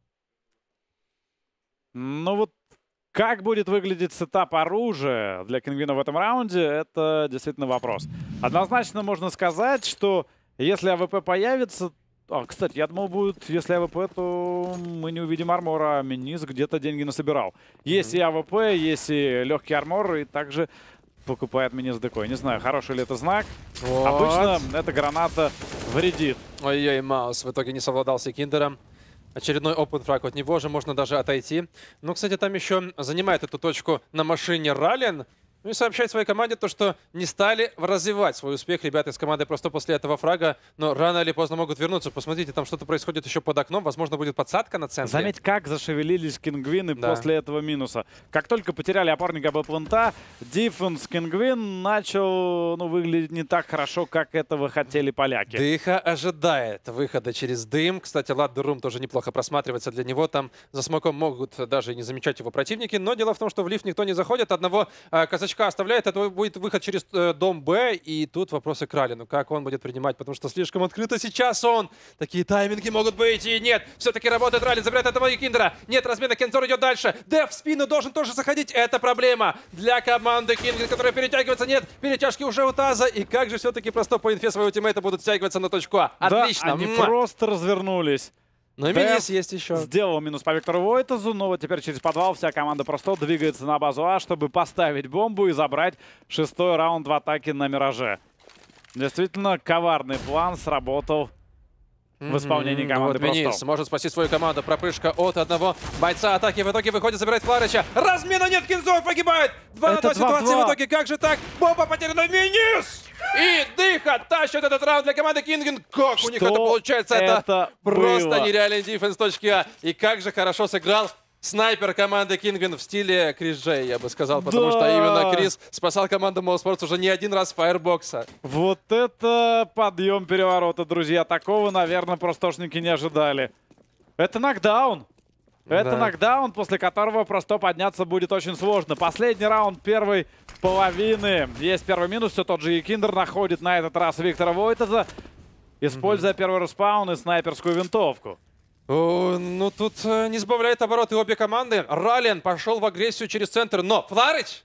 Ну вот как будет выглядеть сетап оружия для Кингвина в этом раунде, это действительно вопрос. Однозначно можно сказать, что если АВП появится... А, кстати, я думал, будет, если АВП, то мы не увидим армора, а Минис где-то деньги насобирал. Есть mm-hmm. и АВП, есть и легкий армор, и также покупает Минис декой. Не знаю, хороший ли это знак. Вот. Обычно эта граната вредит. Ой-ой, Маус в итоге не совладал с Киндером. Очередной опыт фраг от него же, можно даже отойти. Ну, кстати, там еще занимает эту точку на машине Рален. Ну и сообщать своей команде то, что не стали развивать свой успех ребята из команды просто после этого фрага, но рано или поздно могут вернуться. Посмотрите, там что-то происходит еще под окном, возможно, будет подсадка на центре. Заметь, как зашевелились Кингвины да. после этого минуса. Как только потеряли опорника Б-плента, дефенс Кингвин начал ну, выглядеть не так хорошо, как этого хотели поляки. Дыха ожидает выхода через дым. Кстати, Ладду Рум тоже неплохо просматривается для него. Там за смоком могут даже не замечать его противники. Но дело в том, что в лифт никто не заходит. Одного э, казачка оставляет, это будет выход через э, дом Б, и тут вопросы к Ралину, как он будет принимать, потому что слишком открыто сейчас он. Такие тайминги могут быть, и нет, все-таки работает Ралин, забирает этого Киндера. Нет, размена, Кензор идет дальше. Деф в спину должен тоже заходить, это проблема для команды Кинг, которая перетягивается. Нет, перетяжки уже у Таза, и как же все-таки просто по инфе своего тиммейта будут стягиваться на точку А. Отлично. Да, они Муа. просто развернулись. Но Минис есть еще. Сделал минус по Виктору Войтезу, но вот теперь через подвал вся команда просто двигается на базу А, чтобы поставить бомбу и забрать шестой раунд в атаке на Мираже. Действительно, коварный план сработал в исполнении команды вот Минис может спасти свою команду. Пропышка от одного бойца атаки. В итоге выходит забирать Фларыча. Размена нет, Кинзор погибает. Два на два ситуации в итоге. Как же так? Бомба потеряна. Минис! И Дыха тащит этот раунд для команды Кингвин. Как Что у них это получается? Это, это просто было? нереальный дефенс точки А. И как же хорошо сыграл снайпер команды Кингвин в стиле Крис Джей, я бы сказал. Потому да. что именно Крис спасал команду Моуспортс уже не один раз с фаербокса. Вот это подъем переворота, друзья. Такого, наверное, простошники не ожидали. Это нокдаун. Это да. нокдаун, после которого просто подняться будет очень сложно. Последний раунд первой половины. Есть первый минус. Все тот же Екиндер находит на этот раз Виктора Войтеза, используя mm-hmm. первый респаун и снайперскую винтовку. О, ну тут э, не сбавляет обороты обе команды. Рален пошел в агрессию через центр, но Фларыч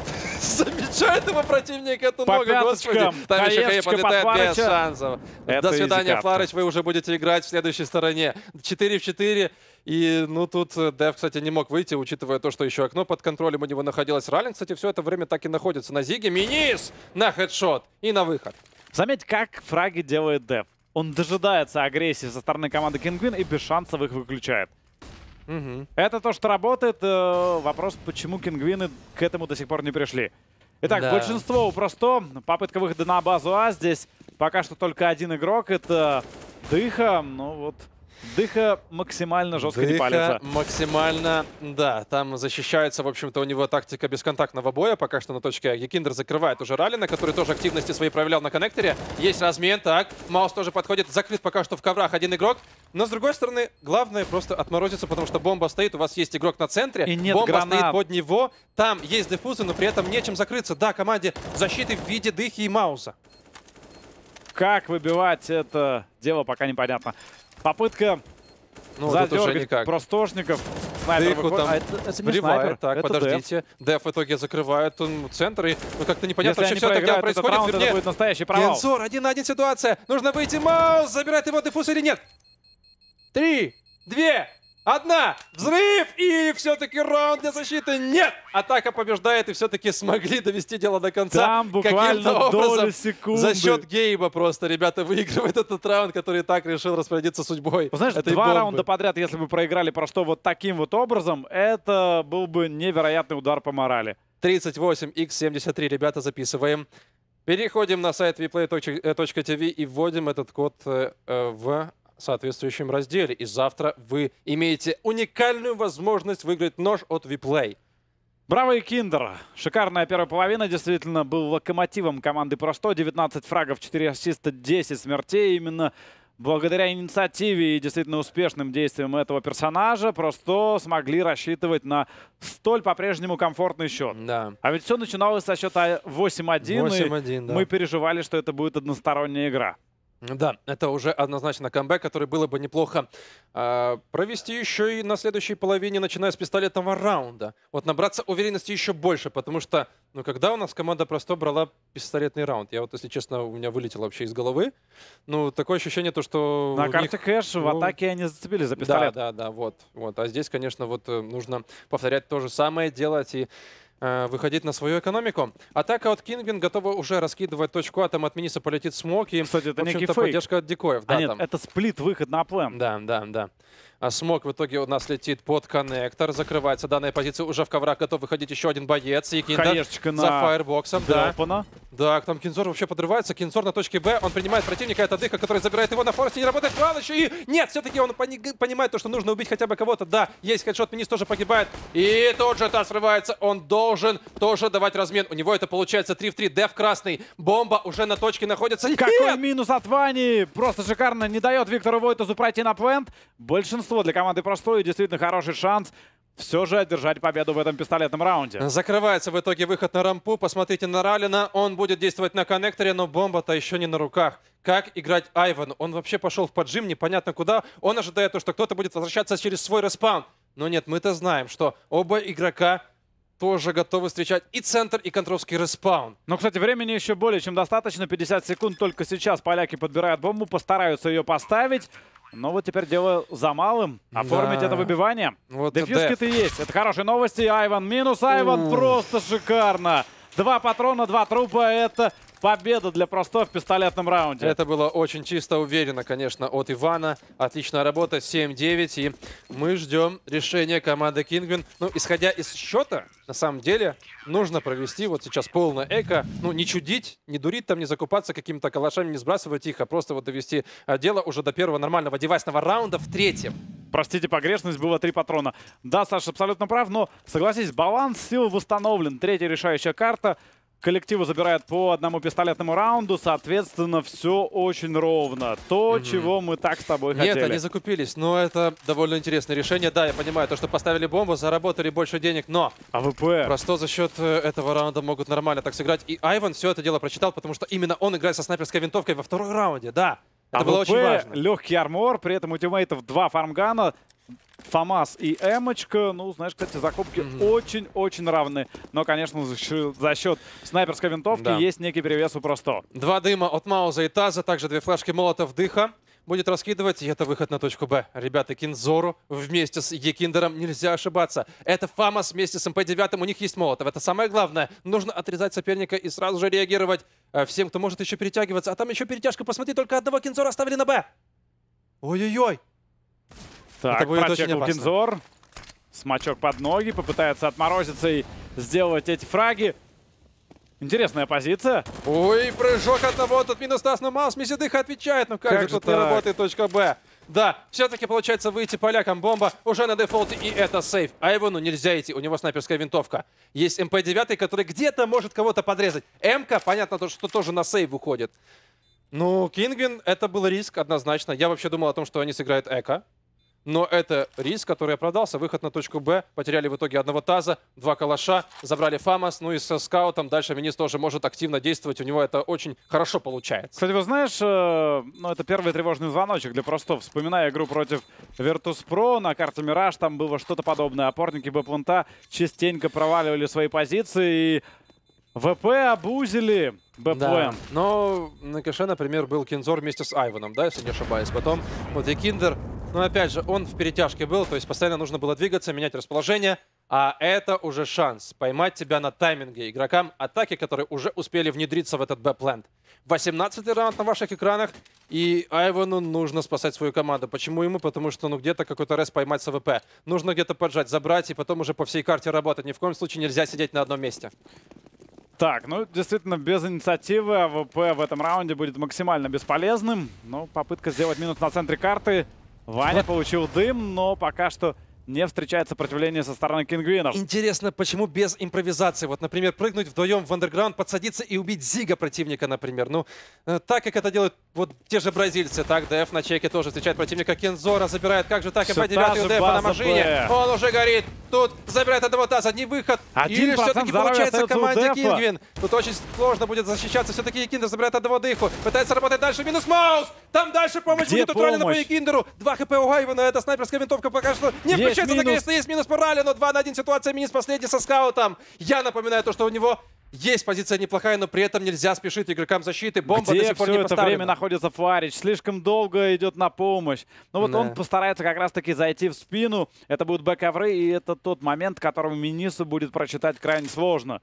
замечает его противника эту По ногу, господи. Там еще Хэй подлетает без шансов. Это До свидания, изикатка. Фларыч, вы уже будете играть в следующей стороне. четыре в четыре. И, ну, тут Дев, кстати, не мог выйти, учитывая то, что еще окно под контролем у него находилось. Рален, кстати, все это время так и находится на Зиге. Минис на хедшот и на выход. Заметь, как фраги делает Дев. Он дожидается агрессии со стороны команды Кингвин и без шансов их выключает. Угу. Это то, что работает. Вопрос, почему Кингвины к этому до сих пор не пришли. Итак, да. большинство просто. Попытка выхода на базу А. Здесь пока что только один игрок. Это Дыха. Ну вот... Дыха максимально жестко Дыха не палится. максимально, да. Там защищается, в общем-то, у него тактика бесконтактного боя. Пока что на точке А. Екиндер закрывает уже Ралина, который тоже активности свои проявлял на коннекторе. Есть размен, так. Маус тоже подходит. Закрыт пока что в коврах один игрок. Но, с другой стороны, главное просто отморозиться, потому что бомба стоит. У вас есть игрок на центре. И нет бомба гранат. стоит под него. Там есть дефузы, но при этом нечем закрыться. Да, команде защиты в виде Дыхи и Мауса. Как выбивать это дело, пока непонятно. Попытка ну, задергать простошников. Снайпер Дыху там а это, это не вливает. снайпер, Так, это подождите. Деф в итоге закрывает он центр. И ну, как-то непонятно, Если что все это происходит. Раунд, Вернее, это будет настоящий провал. Кензор, один на один ситуация. Нужно выйти. Маус забирает его дефуз или нет? Три, две, одна. Взрыв! И все-таки раунд для защиты. Нет! Атака побеждает, и все-таки смогли довести дело до конца. Там буквально доли секунды. За счет Гейба просто ребята выигрывают этот раунд, который так решил распорядиться судьбой. Знаешь, этой два бомбы. раунда подряд, если бы проиграли просто вот таким вот образом, это был бы невероятный удар по морали. тридцать восемь икс семьдесят три, ребята, записываем. Переходим на сайт виплей точка ти ви и вводим этот код э, в соответствующем разделе. И завтра вы имеете уникальную возможность выиграть нож от Виплей. Браво, Екиндер. Шикарная первая половина. Действительно, был локомотивом команды Просто. девятнадцать фрагов, четыре ассиста, десять смертей. Именно благодаря инициативе и действительно успешным действиям этого персонажа Просто смогли рассчитывать на столь по-прежнему комфортный счет. Да. А ведь все начиналось со счета восемь один. восемь один, да. Мы переживали, что это будет односторонняя игра. Да, это уже однозначно камбэк, который было бы неплохо э, провести еще и на следующей половине, начиная с пистолетного раунда. Вот набраться уверенности еще больше, потому что, ну, когда у нас команда просто брала пистолетный раунд, я вот, если честно, у меня вылетело вообще из головы. Ну, такое ощущение, то, что... На у карте них, Кэш в ну, атаке они зацепились за Да, пистолет. да, да, вот, вот. А здесь, конечно, вот э, нужно повторять то же самое, делать и э, выходить на свою экономику. Атака от Кингвин готова уже раскидывать точку А, там от Миниса полетит смог. И, Кстати, это в некий общем-то, фейк. поддержка от дикоев. Да, А нет, там. это сплит-выход на план. Да, да, да. А смог в итоге у нас летит под коннектор. Закрывается данная позиция. Уже в коврах готов выходить еще один боец. И Киндер Хаешечка за на фаербоксом. Да. Делпана. Да, там Кинзор вообще подрывается. Кинзор на точке Б. Он принимает противника. Это Дыха, который забирает его на форсте. Не работает план еще. И нет, все-таки он пони понимает, то, что нужно убить хотя бы кого-то. Да, есть хедшот. Минис тоже погибает. И тот же Таз срывается. Он должен тоже давать размен. У него это получается три в три. Дев красный. Бомба уже на точке находится. Какой Нет! минус от Вани! Просто шикарно. Не дает Виктору Войтузу пройти на плент. Большинство для команды простой и действительно хороший шанс все же одержать победу в этом пистолетном раунде. Закрывается в итоге выход на рампу. Посмотрите на Раллина. Он будет действовать на коннекторе, но бомба-то еще не на руках. Как играть Айван? Он вообще пошел в поджим, непонятно куда. Он ожидает то, что кто-то будет возвращаться через свой респаун. Но нет, мы-то знаем, что оба игрока тоже готовы встречать и центр, и контровский респаун. Но, кстати, времени еще более чем достаточно. пятьдесят секунд только сейчас поляки подбирают бомбу, постараются ее поставить. Но вот теперь дело за малым. Оформить Да. это выбивание. Вот Дефьюзки-то есть. Это хорошие новости. Айван минус. Айван Ух. просто шикарно. Два патрона, два трупа. Это победа для Просто в пистолетном раунде. Это было очень чисто, уверенно, конечно, от Ивана. Отличная работа, семь девять. И мы ждем решения команды Кингвин. Ну, исходя из счета, на самом деле, нужно провести вот сейчас полное эко. Ну, не чудить, не дурить там, не закупаться какими-то калашами, не сбрасывать их, а просто вот довести а, дело уже до первого нормального девайсного раунда в третьем. Простите, погрешность, было три патрона. Да, Саша абсолютно прав, но, согласись, баланс сил восстановлен. Третья решающая карта. Коллективы забирают по одному пистолетному раунду. Соответственно, все очень ровно. То, Мгм. чего мы так с тобой Нет, хотели. они закупились, но это довольно интересное решение. Да, я понимаю, то, что поставили бомбу, заработали больше денег, но АВП. просто за счет э, этого раунда могут нормально так сыграть. И Айван все это дело прочитал, потому что именно он играет со снайперской винтовкой во втором раунде. Да, это было очень важно. Легкий армор, при этом у тиммейтов два фармгана. ФАМАС и Эмочка. Ну, знаешь, кстати, закупки очень-очень равны. Но, конечно, за счет, за счет снайперской винтовки Да. есть некий перевес у Просто. Два дыма от Мауза и Таза, также две флешки Молотов Дыха будет раскидывать, и это выход на точку Б. Ребята, Кинзору вместе с Екиндером нельзя ошибаться. Это ФАМАС вместе с эм пэ девять, у них есть Молотов. Это самое главное. Нужно отрезать соперника и сразу же реагировать э, всем, кто может еще перетягиваться. А там еще перетяжка, посмотри, только одного Кинзора оставили на Б. Ой-ой-ой. Так, Это будет очень прочекал опасно. Кинзор. Смачок под ноги, попытается отморозиться и сделать эти фраги. Интересная позиция. Ой, прыжок одного, тут минус Тас, но Маус вместе Дыха отвечает. Ну как, Как же же тут не так? работает точка Б? Да, все-таки получается выйти полякам. Бомба уже на дефолте, и это сейф. Айвану нельзя идти, у него снайперская винтовка. Есть эм пэ девять, который где-то может кого-то подрезать. М-ка, понятно, то, что тоже на сейв уходит. Ну, Кингвин, это был риск однозначно. Я вообще думал о том, что они сыграют эко. Но это риск, который оправдался. Выход на точку Б. Потеряли в итоге одного Таза, два калаша, забрали ФАМАС. Ну и со скаутом дальше Минис тоже может активно действовать. У него это очень хорошо получается. Кстати, вы знаешь, э, ну, это первый тревожный звоночек для Просто. Вспоминая игру против Virtus.pro на карте Мираж, там было что-то подобное. Опорники Б-плента частенько проваливали свои позиции и ВП обузили Да, Б-плен. но на кэше, например, был Кинзор вместе с Айваном, да, если не ошибаюсь. Потом вот Екиндер, ну опять же, он в перетяжке был, то есть постоянно нужно было двигаться, менять расположение. А это уже шанс поймать тебя на тайминге игрокам атаки, которые уже успели внедриться в этот Б-плент. восемнадцатый раунд на ваших экранах, и Айвану нужно спасать свою команду. Почему ему? Потому что ну где-то какой-то рез поймать с АВП. Нужно где-то поджать, забрать и потом уже по всей карте работать. Ни в коем случае нельзя сидеть на одном месте. Так, ну действительно, без инициативы АВП в этом раунде будет максимально бесполезным. Но попытка сделать минус на центре карты. Ваня Вот. получил дым, но пока что не встречает сопротивление со стороны Кингвинов. Интересно, почему без импровизации? Вот, например, прыгнуть вдвоем в андерграунд, подсадиться и убить Зига противника, например. Ну, э, так как это делают вот те же бразильцы, так, ДФ на чеке тоже встречает противника. Кензора забирает, как же так, и Всё по девятый та у же ДФ на база машине. Б. Он уже горит. Тут забирает одного таза, один выход. Один Или процент все-таки здоровья получается остается у команде Дефа. Кингвин. Тут очень сложно будет защищаться. Все-таки Киндер забирает одного дыху. Пытается работать дальше. Минус Маус. Там дальше помощь Где будет утварена по помощь? Киндеру. два хп у Айвана. Это снайперская винтовка пока что не Есть включается. минус. Наконец-то есть минус по Ралли, но два на один ситуация. Минус последний со скаутом. Я напоминаю то, что у него есть позиция неплохая, но при этом нельзя спешить игрокам защиты. Бомба Где до сих пор все не это поставлена. время находится Фарич? Слишком долго идет на помощь. Но вот Да. он постарается как раз-таки зайти в спину. Это будут бэк-ковры, и это тот момент, которого Минису будет прочитать крайне сложно.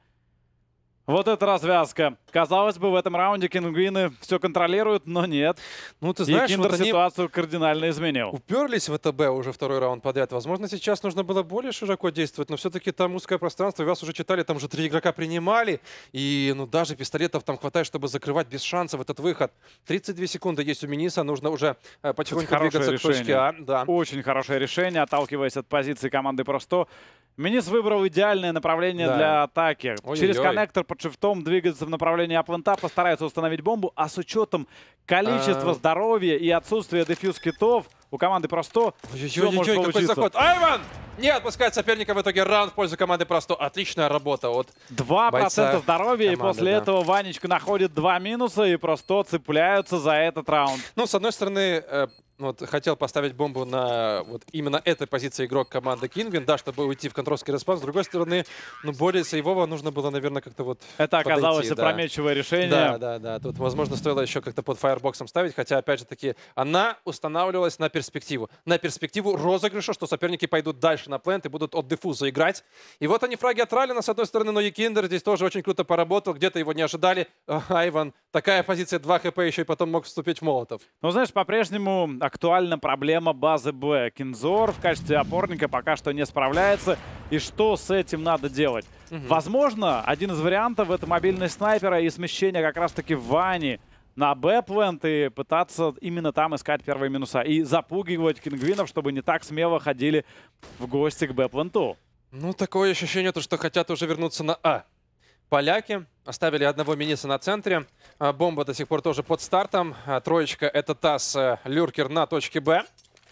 Вот эта развязка. Казалось бы, в этом раунде Кингвины все контролируют, но нет. Ну, ты И знаешь, Киндер вот они ситуацию кардинально изменил. уперлись в ВТБ уже второй раунд подряд. Возможно, сейчас нужно было более широко действовать, но все-таки там узкое пространство. Вас уже читали, там же три игрока принимали. И ну даже пистолетов там хватает, чтобы закрывать без шансов этот выход. тридцать две секунды есть у Миниса. Нужно уже э, потихоньку Хорошее двигаться к точке А. решение. Да. Очень хорошее решение, отталкиваясь от позиции команды Просто. Минис выбрал идеальное направление Да. для атаки. Ой-ой-ой. Через коннектор под шифтом двигается в направлении аплента, постарается установить бомбу, а с учетом количества А. здоровья и отсутствия дефьюз китов у команды Просто все может Ой-ой-ой, какой получиться. заход. Айван не отпускает соперника. В итоге раунд в пользу команды Просто. Отличная работа от два процента бойца здоровья, и команды, после да. этого Ванечка находит два минуса, и Просто цепляются за этот раунд. Ну, с одной стороны, э, вот, хотел поставить бомбу на вот именно этой позиции игрок команды Кингвин, да, чтобы уйти в контрольский респаун. С другой стороны, ну, более сейвово нужно было, наверное, как-то вот Это оказалось подойти, да. опрометчивое решение. Да, да, да. Тут, возможно, стоило еще как-то под фаербоксом ставить, хотя, опять же таки, она устанавливалась на перспективу. На перспективу розыгрыша, что соперники пойдут дальше на плент и будут от дефуза играть. И вот они фраги от Раллина, с одной стороны, но Екиндер здесь тоже очень круто поработал, где-то его не ожидали. А, Айван, такая позиция, два хп, еще и потом мог вступить в Молотов. Ну, знаешь, по-прежнему актуальна проблема базы Б. Кинзор в качестве опорника пока что не справляется. И что с этим надо делать? Мгм. Возможно, один из вариантов — это мобильный снайпера и смещение как раз-таки Вани на Б-плент и пытаться именно там искать первые минуса. И запугивать Кингвинов, чтобы не так смело ходили в гости к Б-пленту. Ну, такое ощущение, то, что хотят уже вернуться на А. Поляки оставили одного Миниса на центре. А, бомба до сих пор тоже под стартом. А, троечка — это ТАСС, э, Люркер на точке Б.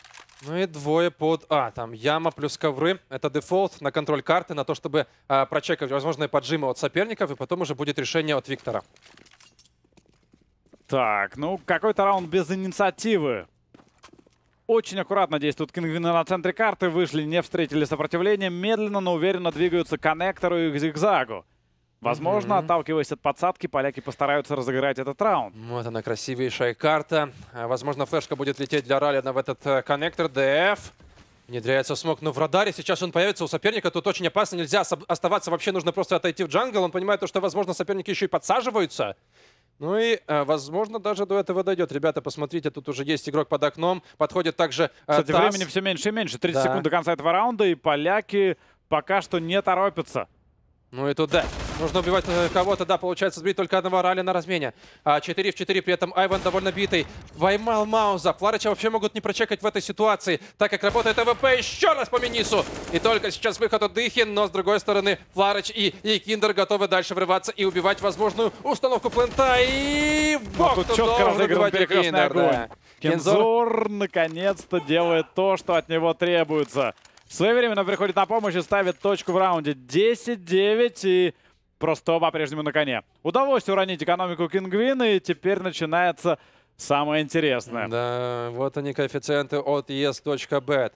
Ну и двое под А. Там яма плюс ковры. Это дефолт на контроль карты, на то, чтобы а, прочекать возможные поджимы от соперников. И потом уже будет решение от Виктора. Так, ну, какой-то раунд без инициативы. Очень аккуратно действуют Кингвины на центре карты. Вышли, не встретили сопротивления. Медленно, но уверенно двигаются к коннектору и к зигзагу. Возможно, Мгм. отталкиваясь от подсадки, поляки постараются разыграть этот раунд. Вот она, красивейшая карта. А, возможно, флешка будет лететь для Раллина в этот э, коннектор. ДФ. Внедряется в смог, но в радаре сейчас он появится у соперника. Тут очень опасно, нельзя оставаться вообще, нужно просто отойти в джангл. Он понимает, то, что, возможно, соперники еще и подсаживаются. Ну и, э, возможно, даже до этого дойдет. Ребята, посмотрите, тут уже есть игрок под окном. Подходит также э, Кстати, ТАСС. времени все меньше и меньше. тридцать Да. секунд до конца этого раунда, и поляки пока что не торопятся. Ну и тут, да, нужно убивать э, кого-то, да, получается сбить только одного Ралли на размене. А, четыре в четыре, при этом Айван довольно битый. Поймал Мауза. Фларыча вообще могут не прочекать в этой ситуации, так как работает АВП еще раз по Минису. И только сейчас выход от Дыхин, но с другой стороны Фларыч и, и Киндер готовы дальше врываться и убивать возможную установку плента. И Но бог, тут кто четко должен разыгран убивать перекрестный Киндер, огонь. да. Кинзор наконец-то делает то, что от него требуется. Своевременно приходит на помощь и ставит точку в раунде. десять девять, и Просто по-прежнему на коне. Удалось уронить экономику Кингвина, и теперь начинается самое интересное. Да, вот они коэффициенты от ес.бет.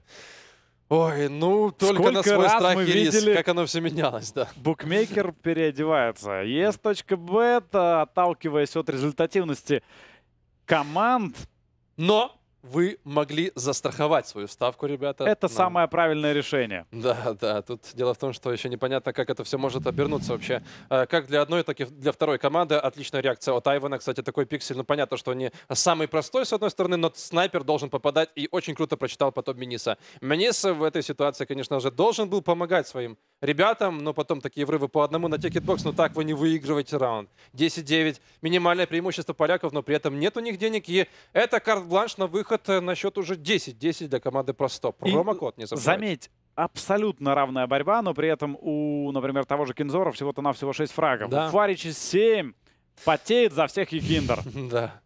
Ой, ну только Сколько на свой раз страх мы и риск, видели- как оно все менялось, да. Букмекер переодевается. ес.бет, отталкиваясь от результативности команд, Но вы могли застраховать свою ставку, ребята. это на- самое правильное решение. Да, да. Тут дело в том, что еще непонятно, как это все может обернуться вообще. Э, Как для одной, так и для второй команды. Отличная реакция от Айвана. Кстати, такой пиксель, ну понятно, что не самый простой, с одной стороны, но снайпер должен попадать. И очень круто прочитал потом Миниса. Минис в этой ситуации, конечно же, должен был помогать своим ребятам, но потом такие врывы по одному на тикетбокс, ну так вы не выигрываете раунд. десять девять. Минимальное преимущество поляков, но при этом нет у них денег. И это карт-бланш на выход э, на счет уже десять десять для команды Просто. И Промокод не забывайте. Заметь, абсолютно равная борьба, но при этом у, например, того же Кинзора всего-то навсего шесть фрагов. Да. У Фарича семь. Потеет за всех Екиндер. Да.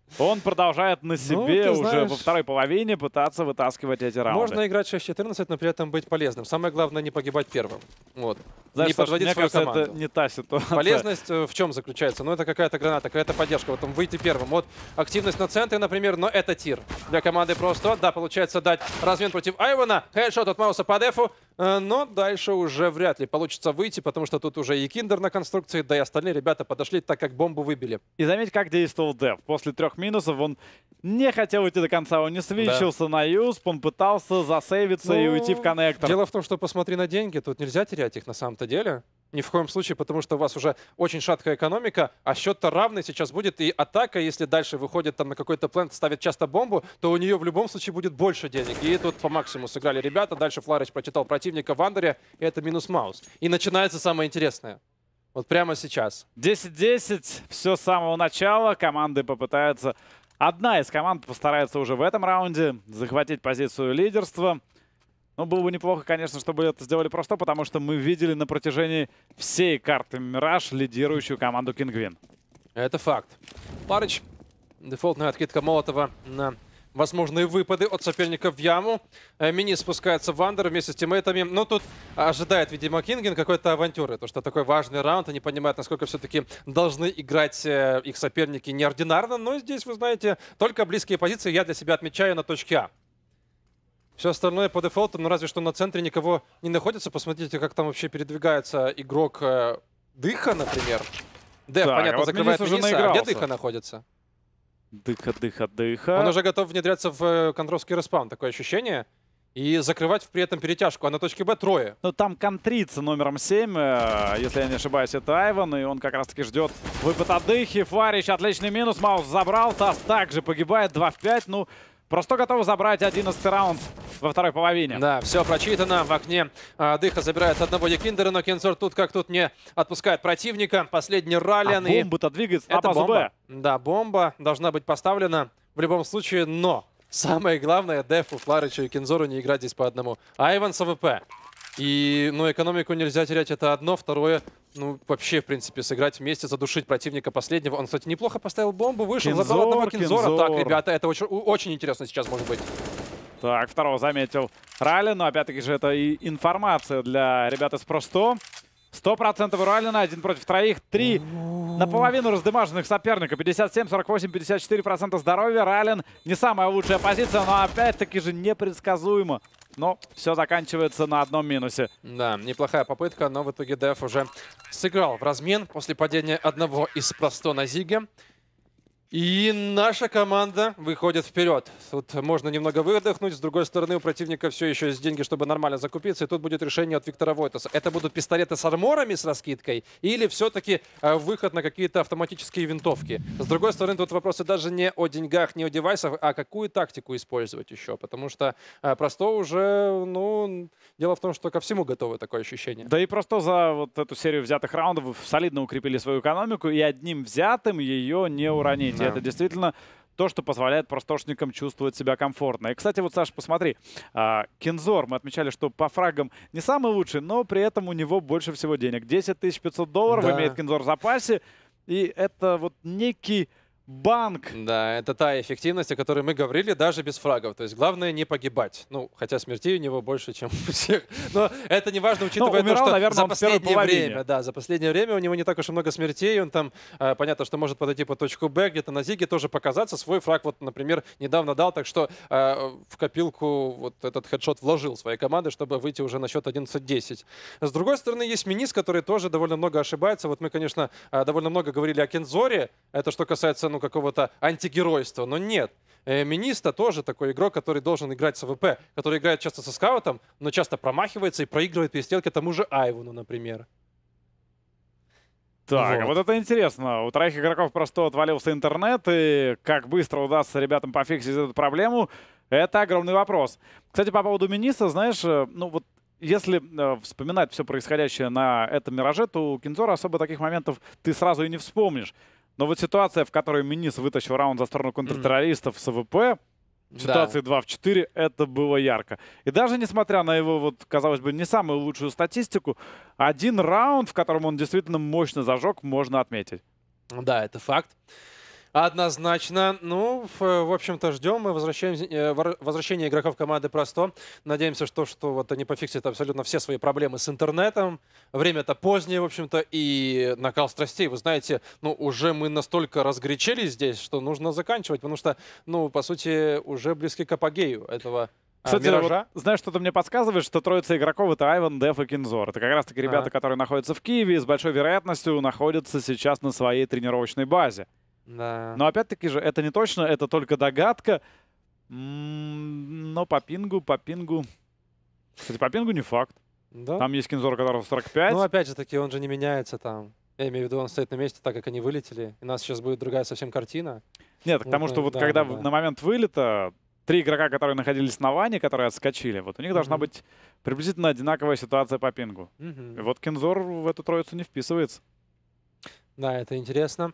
Он продолжает на себе ну, уже знаешь, во второй половине пытаться вытаскивать эти раунды. Можно играть шесть четырнадцать, но при этом быть полезным. Самое главное не погибать первым. Вот. Знаешь, не Саша, подводить мне свою кажется, команду. это не та ситуация. Полезность в чем заключается? Ну, это какая-то граната, какая-то поддержка. Вот там выйти первым. Вот активность на центре, например, но это тир. Для команды просто, да, получается дать размен против Айвана. Хедшот от Мауса по дефу. Но дальше уже вряд ли получится выйти, потому что тут уже и Киндер на конструкции, да и остальные ребята подошли, так как бомбу выбили. И заметь, как действовал Дев. После трех минусов он не хотел идти до конца, он не свищился да. на юсп, он пытался засейвиться ну, и уйти в коннектор. Дело в том, что посмотри на деньги, тут нельзя терять их на самом-то деле. Ни в коем случае, потому что у вас уже очень шаткая экономика, а счет-то равный сейчас будет. И атака, если дальше выходит там на какой-то плент, ставит часто бомбу, то у нее в любом случае будет больше денег. И тут по максимуму сыграли ребята. Дальше Фларич прочитал противника в андере, и это минус Маус. И начинается самое интересное. Вот прямо сейчас. десять десять, все с самого начала. Команды попытаются... Одна из команд постарается уже в этом раунде захватить позицию лидерства. Ну, было бы неплохо, конечно, чтобы это сделали просто, потому что мы видели на протяжении всей карты Мираж лидирующую команду Кингвин. Это факт. Фларич. Дефолтная откидка Молотова на возможные выпады от соперника в яму. Мини спускается в андер вместе с тиммейтами. Но тут ожидает, видимо, Кингвин какой-то авантюры. То, что такой важный раунд. Они понимают, насколько все-таки должны играть их соперники неординарно. Но здесь, вы знаете, только близкие позиции я для себя отмечаю на точке А. Все остальное по дефолту, ну разве что на центре никого не находится. Посмотрите, как там вообще передвигается игрок э, Дыха, например. Деф, так, понятно, вот закрывает Минис уже Миниса. А где Дыха находится? Дыха, дыха, дыха. Он уже готов внедряться в контровский респаун, такое ощущение. И закрывать при этом перетяжку. А на точке Б трое. Ну там контрица номером семь, э, если я не ошибаюсь, это Айван. И он как раз таки ждет выпад от Дыхи. Фларич, отличный минус. Маус забрал. Тас также погибает. два в пять. Ну, просто готов забрать одиннадцатый раунд во второй половине. Да, все прочитано. В окне а, Дыха забирает одного Якиндера, но Кензор тут как тут не отпускает противника. Последний Раллиан. А бомба-то двигается на Это базу бомба. Б. Да, бомба должна быть поставлена в любом случае, но самое главное, Дефу, Фларичу и Кензору не играть здесь по одному. Айван с АВП. И, ну, экономику нельзя терять, это одно. Второе, ну, вообще, в принципе, сыграть вместе, задушить противника последнего. Он, кстати, неплохо поставил бомбу, вышел, Кензор, забрал одного Кензора. Кензор. Так, ребята, это очень, очень интересно сейчас может быть. Так, второго заметил Ралли, но опять-таки же это и информация для ребят из Просто. сто процентов Раллина, один против троих, три наполовину раздымаженных соперника. пятьдесят семь, сорок восемь, пятьдесят четыре процента здоровья. Раллин не самая лучшая позиция, но опять-таки же непредсказуемо. Но все заканчивается на одном минусе. Да, неплохая попытка, но в итоге Деф уже сыграл в размен после падения одного из Просто на Зиге. И наша команда выходит вперед. Тут можно немного выдохнуть. С другой стороны, у противника все еще есть деньги, чтобы нормально закупиться. И тут будет решение от Виктора Войтаса. Это будут пистолеты с арморами, с раскидкой? Или все-таки э, выход на какие-то автоматические винтовки? С другой стороны, тут вопросы даже не о деньгах, не о девайсах, а какую тактику использовать еще. Потому что э, Просто уже, ну, дело в том, что ко всему готовы, такое ощущение. Да и Просто за вот эту серию взятых раундов солидно укрепили свою экономику. И одним взятым ее не уронить. Да. Это действительно то, что позволяет простошникам чувствовать себя комфортно. И, кстати, вот, Саша, посмотри. Кензор, мы отмечали, что по фрагам не самый лучший, но при этом у него больше всего денег. десять тысяч пятьсот долларов да. имеет Кензор в запасе. И это вот некий банк. Да, это та эффективность, о которой мы говорили, даже без фрагов. То есть главное не погибать. Ну, хотя смертей у него больше, чем у всех. Но это не важно, учитывая ну, умирал, то, что наверное, за последнее время, время, да, за последнее время у него не так уж и много смертей. Он там, э, понятно, что может подойти по точку Б, где-то на Зиге тоже показаться. Свой фраг, вот, например, недавно дал, так что э, в копилку вот этот хедшот вложил своей команды, чтобы выйти уже на счет одиннадцать десять. С другой стороны, есть Минис, который тоже довольно много ошибается. Вот мы, конечно, э, довольно много говорили о Кензоре. Это что касается, ну, какого-то антигеройства. Но нет. Э, Министа тоже такой игрок, который должен играть с АВП, который играет часто со скаутом, но часто промахивается и проигрывает перестрелки тому же Айвану, например. Так, вот. а вот это интересно. У троих игроков просто отвалился интернет, и как быстро удастся ребятам пофиксить эту проблему, это огромный вопрос. Кстати, по поводу Миниса, знаешь, ну вот если э, вспоминать все происходящее на этом Мираже, то у Кензора особо таких моментов ты сразу и не вспомнишь. Но вот ситуация, в которой Минис вытащил раунд за сторону контртеррористов mm. с АВП, в ситуации да. два в четыре, это было ярко. И даже несмотря на его, вот, казалось бы, не самую лучшую статистику, один раунд, в котором он действительно мощно зажег, можно отметить. Да, это факт. Однозначно. Ну, в, в общем-то, ждем мы возвращаем, возвращения игроков команды Просто. Надеемся, что, что вот они пофиксят абсолютно все свои проблемы с интернетом. Время-то позднее, в общем-то, и накал страстей. Вы знаете, ну, уже мы настолько разгорячились здесь, что нужно заканчивать, потому что, ну, по сути, уже близки к апогею этого Кстати, миража. Вот, знаешь, что-то мне подсказывает, что троица игроков — это Айван, Деф и Кинзор. Это как раз-таки ребята, Ага. которые находятся в Киеве и с большой вероятностью находятся сейчас на своей тренировочной базе. Да. Но опять-таки же, это не точно, это только догадка. М, Но по пингу, по пингу... Кстати, по пингу не факт. Да. Там есть Кинзор, которого сорок пять. Ну, опять же таки, он же не меняется там. Я имею в виду, он стоит на месте, так как они вылетели. И у нас сейчас будет другая совсем картина. Нет, к тому, Вот, что вот да, когда да, в- да. на момент вылета три игрока, которые находились на ване, которые отскочили, вот у них должна Мгм. быть приблизительно одинаковая ситуация по пингу. Мгм. И вот Кинзор в эту троицу не вписывается. Да, это интересно.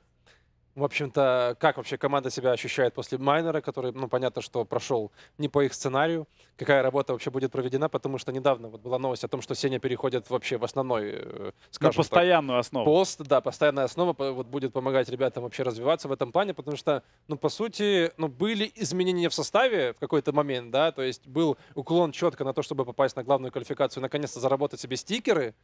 В общем-то, как вообще команда себя ощущает после майнера, который, ну, понятно, что прошел не по их сценарию. Какая работа вообще будет проведена, потому что недавно вот была новость о том, что Сеня переходит вообще в основной, э, На скажем так, постоянную основу. пост, да, постоянная основа по- вот будет помогать ребятам вообще развиваться в этом плане, потому что, ну, по сути, ну, были изменения в составе в какой-то момент, да, то есть был уклон четко на то, чтобы попасть на главную квалификацию, наконец-то заработать себе стикеры,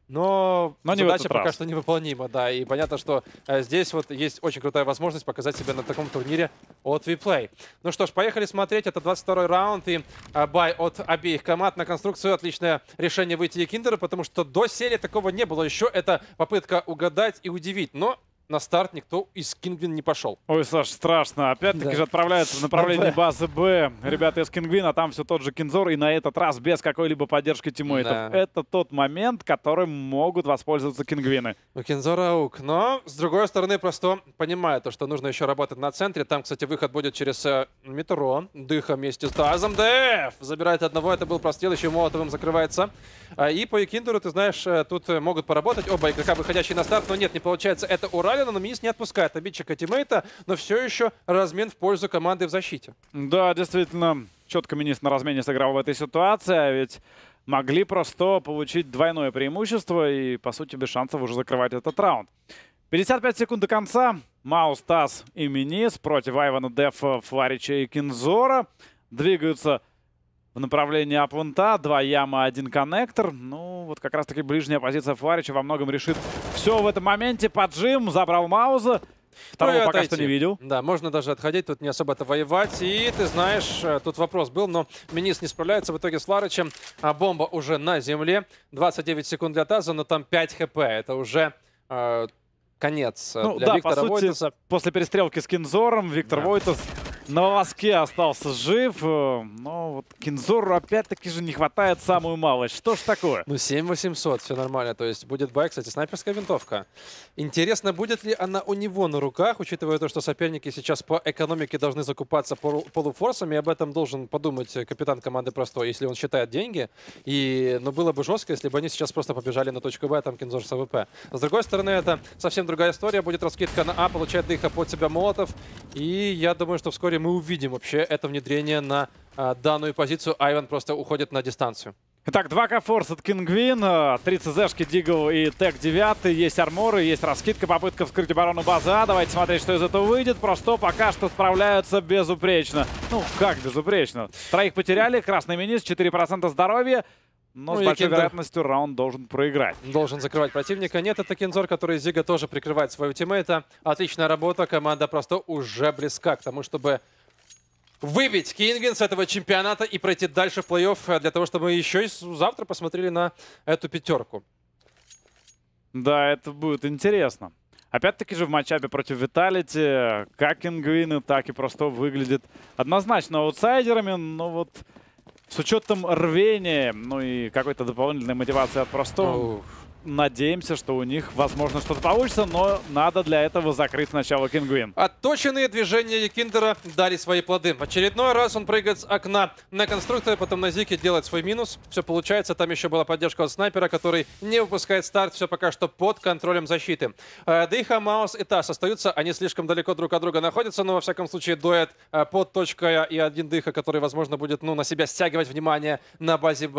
но, Но не в задача этот пока раз. что невыполнима, да, и понятно, что э, здесь вот есть очень крутая возможность показать себя на таком турнире от WePlay. Ну что ж, поехали смотреть, это двадцать второй раунд и а, бай от обеих команд на конструкцию. Отличное решение выйти и Киндера, потому что до серии такого не было еще. Это попытка угадать и удивить, но на старт никто из Кингвин не пошел. Ой, Саш, страшно. Опять-таки Да. же отправляются в направлении На Б. базы Б. Ребята из Кингвина, а там все тот же Кинзор, и на этот раз без какой-либо поддержки тиммейтов. Да. Это тот момент, которым могут воспользоваться Кингвины. У Кинзора аук. Но, с другой стороны, просто понимаю то, что нужно еще работать на центре. Там, кстати, выход будет через э, метро. Дыха вместе с Тазом. ДФ забирает одного. Это был прострел. Еще Молотовым закрывается. А, и по Киндеру, ты знаешь, э, тут э, могут поработать оба игрока, выходящие на старт. Но нет, не получается. Это Уралина, но Минис не отпускает обидчика тиммейта. Но все еще размен в пользу команды в защите. Да, действительно, четко Минис на размене сыграл в этой ситуации, а ведь могли просто получить двойное преимущество и, по сути, без шансов уже закрывать этот раунд. пятьдесят пять секунд до конца. Маус, Таз и Минис против Айвана, Дефа, Фларича и Кинзора двигаются в направлении апвинта. Два яма, один коннектор. Ну, вот как раз-таки ближняя позиция Фларича во многом решит все в этом моменте. Поджим, забрал Мауза. Второго Ну и пока отойти. что не видел. Да, можно даже отходить, тут не особо-то воевать. И ты знаешь, э, тут вопрос был, но Минис не справляется в итоге с Ларычем. А бомба уже на земле. двадцать девять секунд для Таза, но там пять хп. Это уже э, конец э, Ну для да, Виктора по сути, Войтеса. после перестрелки с Кинзором Виктор Да. Войтес на волоске остался жив. э, Но вот Кинзору опять-таки же не хватает самую малость. Что ж такое? Ну, семь восемьсот, все нормально. То есть будет бай, кстати, снайперская винтовка. Интересно, будет ли она у него на руках, учитывая то, что соперники сейчас по экономике должны закупаться полу- полуфорсами. Об этом должен подумать капитан команды Простой, если он считает деньги. И, ну, было бы жестко, если бы они сейчас просто побежали на точку Б, а там Кинзор с АВП. С другой стороны, это совсем другая история. Будет раскидка на А, получает Дыха под себя Молотов. И я думаю, что вскоре мы увидим вообще это внедрение на а, данную позицию. Айван просто уходит на дистанцию. Итак, два К-форс от Кингвин, э, три ЦЗшки, Дигл и Тег девять. Есть арморы, есть раскидка, попытка вскрыть оборону базы А. Давайте смотреть, что из этого выйдет. Просто пока что справляются безупречно. Ну, как безупречно? Троих потеряли, красный Минис, четыре процента здоровья. Но Ну с и большой Киндер. вероятностью раунд должен проиграть. Должен закрывать противника. Нет, это Кинзор, который Зига тоже прикрывает своего тиммейта. Отличная работа. Команда просто уже близка к тому, чтобы выбить Кингвин с этого чемпионата и пройти дальше в плей-офф, для того, чтобы мы еще и завтра посмотрели на эту пятерку. Да, это будет интересно. Опять-таки же в матчапе против Виталити как Кингвины, так и просто выглядит однозначно аутсайдерами. Но вот с учетом рвения, ну и какой-то дополнительной мотивации от простого, Ух. надеемся, что у них, возможно, что-то получится, но надо для этого закрыть сначала Кингвин. Отточенные движения Киндера дали свои плоды. В очередной раз он прыгает с окна на конструктора, потом на Зике делает свой минус. Все получается. Там еще была поддержка от снайпера, который не выпускает старт. Все пока что под контролем защиты. Э, Дыха, Маус и Тас остаются. Они слишком далеко друг от друга находятся, но во всяком случае дуэт э, под точкой и один Дыха, который, возможно, будет ну, на себя стягивать внимание на базе Б.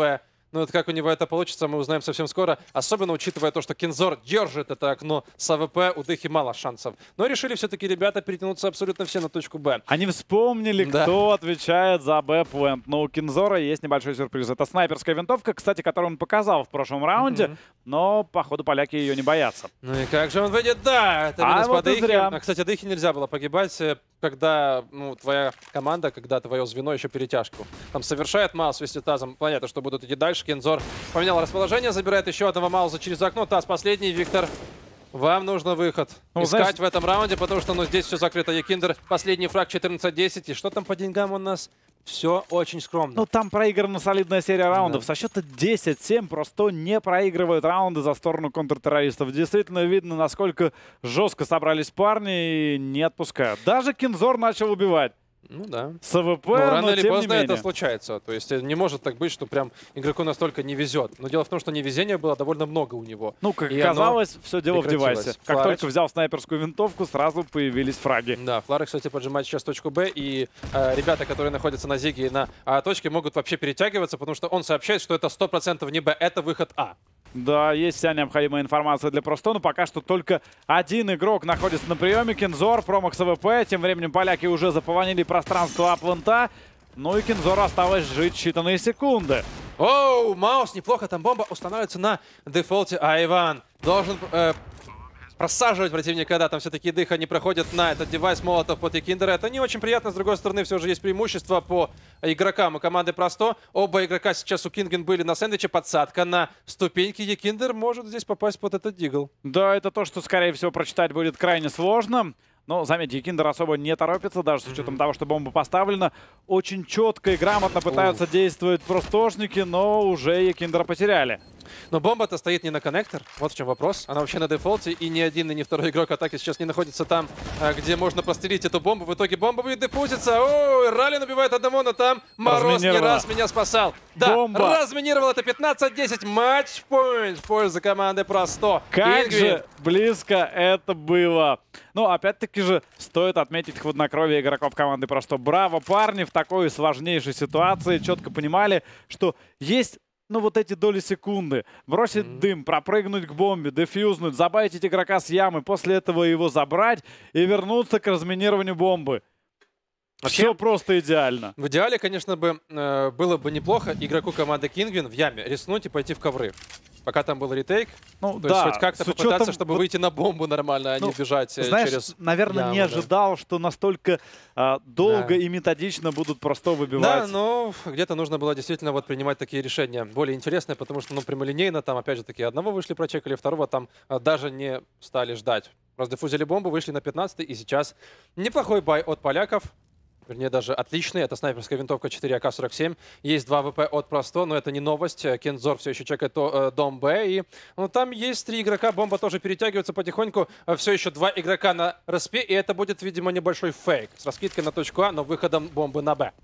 Но вот как у него это получится, мы узнаем совсем скоро. Особенно учитывая то, что Кинзор держит это окно с АВП, у Дыхи мало шансов. Но решили все-таки ребята перетянуться абсолютно все на точку Б. Они вспомнили, Да. кто отвечает за Б-плент. Но у Кинзора есть небольшой сюрприз. Это снайперская винтовка, кстати, которую он показал в прошлом раунде. Мгм. Но, походу, поляки ее не боятся. Ну и как же он выйдет? Да, это А минус вот по и Дыхе. зря. А, кстати, Дыхе нельзя было погибать, э, когда ну, твоя команда, когда твое звено еще перетяжку там совершает. Маус вместе тазом. Понятно, что будут идти дальше. Кинзор поменял расположение, забирает еще одного Мауза через окно. Таз последний. Виктор, вам нужно выход. Ну, Искать знаешь- в этом раунде, потому что ну, здесь все закрыто. Якиндер, последний фраг четырнадцать десять. И что там по деньгам у нас? Все очень скромно. Ну, там проиграна солидная серия раундов. Да. Со счета десять семь просто не проигрывают раунды за сторону контртеррористов. Действительно видно, насколько жестко собрались парни и не отпускают. Даже Кинзор начал убивать. Ну да. С АВП, Ну, рано но или тем поздно не менее. это случается. То есть э, не может так быть, что прям игроку настолько не везет. Но дело в том, что невезения было довольно много у него. Ну, как И оно оказалось, все дело в прекратилось. девайсе. Как Фларыч. только взял снайперскую винтовку, сразу появились фраги. Да, Флары, кстати, поджимает сейчас точку Б, и э, ребята, которые находятся на Зиге и на А точке, могут вообще перетягиваться, потому что он сообщает, что это сто процентов не Б, это выход А. Да, есть вся необходимая информация для Просто, но пока что только один игрок находится на приеме. Кинзор, промах с АВП. Тем временем поляки уже заполонили пространство аплента. Ну и Кинзору осталось жить считанные секунды. Оу, Маус, неплохо, там бомба устанавливается на дефолте, а Иван должен э, просаживать противника, да, там все-таки Дыха не проходит на этот девайс молотов под Якиндера. Это не очень приятно, с другой стороны, все же есть преимущество по игрокам у команды Просто. Оба игрока сейчас у Кинген были на сэндвиче, подсадка на ступеньки. Якиндер может здесь попасть под этот дигл. Да, это то, что, скорее всего, прочитать будет крайне сложно. Но, заметьте, Якиндер особо не торопится, даже с учетом того, что бомба поставлена. Очень четко и грамотно пытаются действовать простошники, но уже Якиндера потеряли. Но бомба-то стоит не на коннектор, вот в чем вопрос. Она вообще на дефолте, и ни один, и ни второй игрок атаки сейчас не находится там, а, где можно прострелить эту бомбу. В итоге бомба будет дефузиться. Ой, Раллин убивает одного, но там Мороз не раз меня спасал. Да, Бомба. разминировал это пятнадцать десять. Матч-поинт в пользу команды Просто. Как Ингвин. же близко это было. Ну, опять-таки же, стоит отметить хладнокровие игроков команды Просто. Браво, парни, в такой сложнейшей ситуации четко понимали, что есть... Ну, вот эти доли секунды. Бросить Mm-hmm. дым, пропрыгнуть к бомбе, дефьюзнуть, забайтить игрока с ямы, после этого его забрать и вернуться к разминированию бомбы. Вообще, Все просто идеально. в идеале, конечно, бы э, было бы неплохо игроку команды Кингвин в яме рискнуть и пойти в ковры. Пока там был ретейк, Ну, то да, есть хоть как-то с попытаться, учетом чтобы вот, выйти на бомбу нормально, а ну, не бежать э, знаешь, через наверное, не яму, да. ожидал, что настолько а, долго Да. и методично будут Просто Да, выбивать. но где-то нужно было действительно вот принимать такие решения более интересные, потому что, ну, прямолинейно там, опять же таки, одного вышли, прочекали, второго там а, даже не стали ждать. Раздефузили бомбу, вышли на пятнадцатый, и сейчас неплохой бай от поляков. Вернее, даже отличный. Это снайперская винтовка четыре А К сорок семь. Есть два ВП от Просто, но это не новость. Кинзор все еще чекает то, э, дом Б. И ну, там есть три игрока. Бомба тоже перетягивается потихоньку. Все еще два игрока на распе. И это будет, видимо, небольшой фейк. С раскидкой на точку А, но выходом бомбы на Б.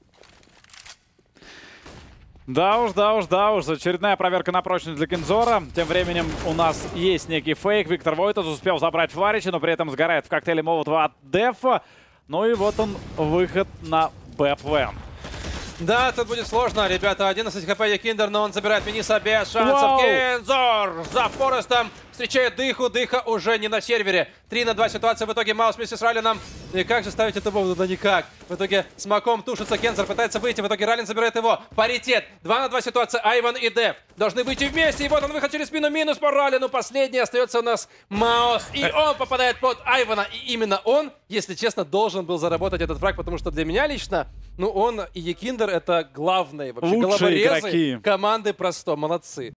Да уж, да уж, да уж. Очередная проверка на прочность для Кинзора. Тем временем у нас есть некий фейк. Виктор Войтас успел забрать Фларича, но при этом сгорает в коктейле Молотова от Дефа. Ну и вот он, выход на Б-плен. Да, тут будет сложно, ребята. одиннадцать хп Якиндер, но он забирает Мениса без шансов. Вау! Кинзор за Форестом встречает Дыху. Дыха уже не на сервере. три на два ситуация. В итоге Маус вместе с Раллином. И как же ставить эту бомбу? Да никак. В итоге с Маком тушится Кензор, пытается выйти. В итоге Раллин забирает его. Паритет. два на два ситуация. Айван и Дев должны выйти вместе. И вот он, выход через спину. Минус по Раллину. Последний остается у нас Маус. И он попадает под Айвана. И именно он, если честно, должен был заработать этот фраг. Потому что для меня лично, ну он и Якиндер это главные вообще Лучшие головорезы игроки команды Просто. Молодцы.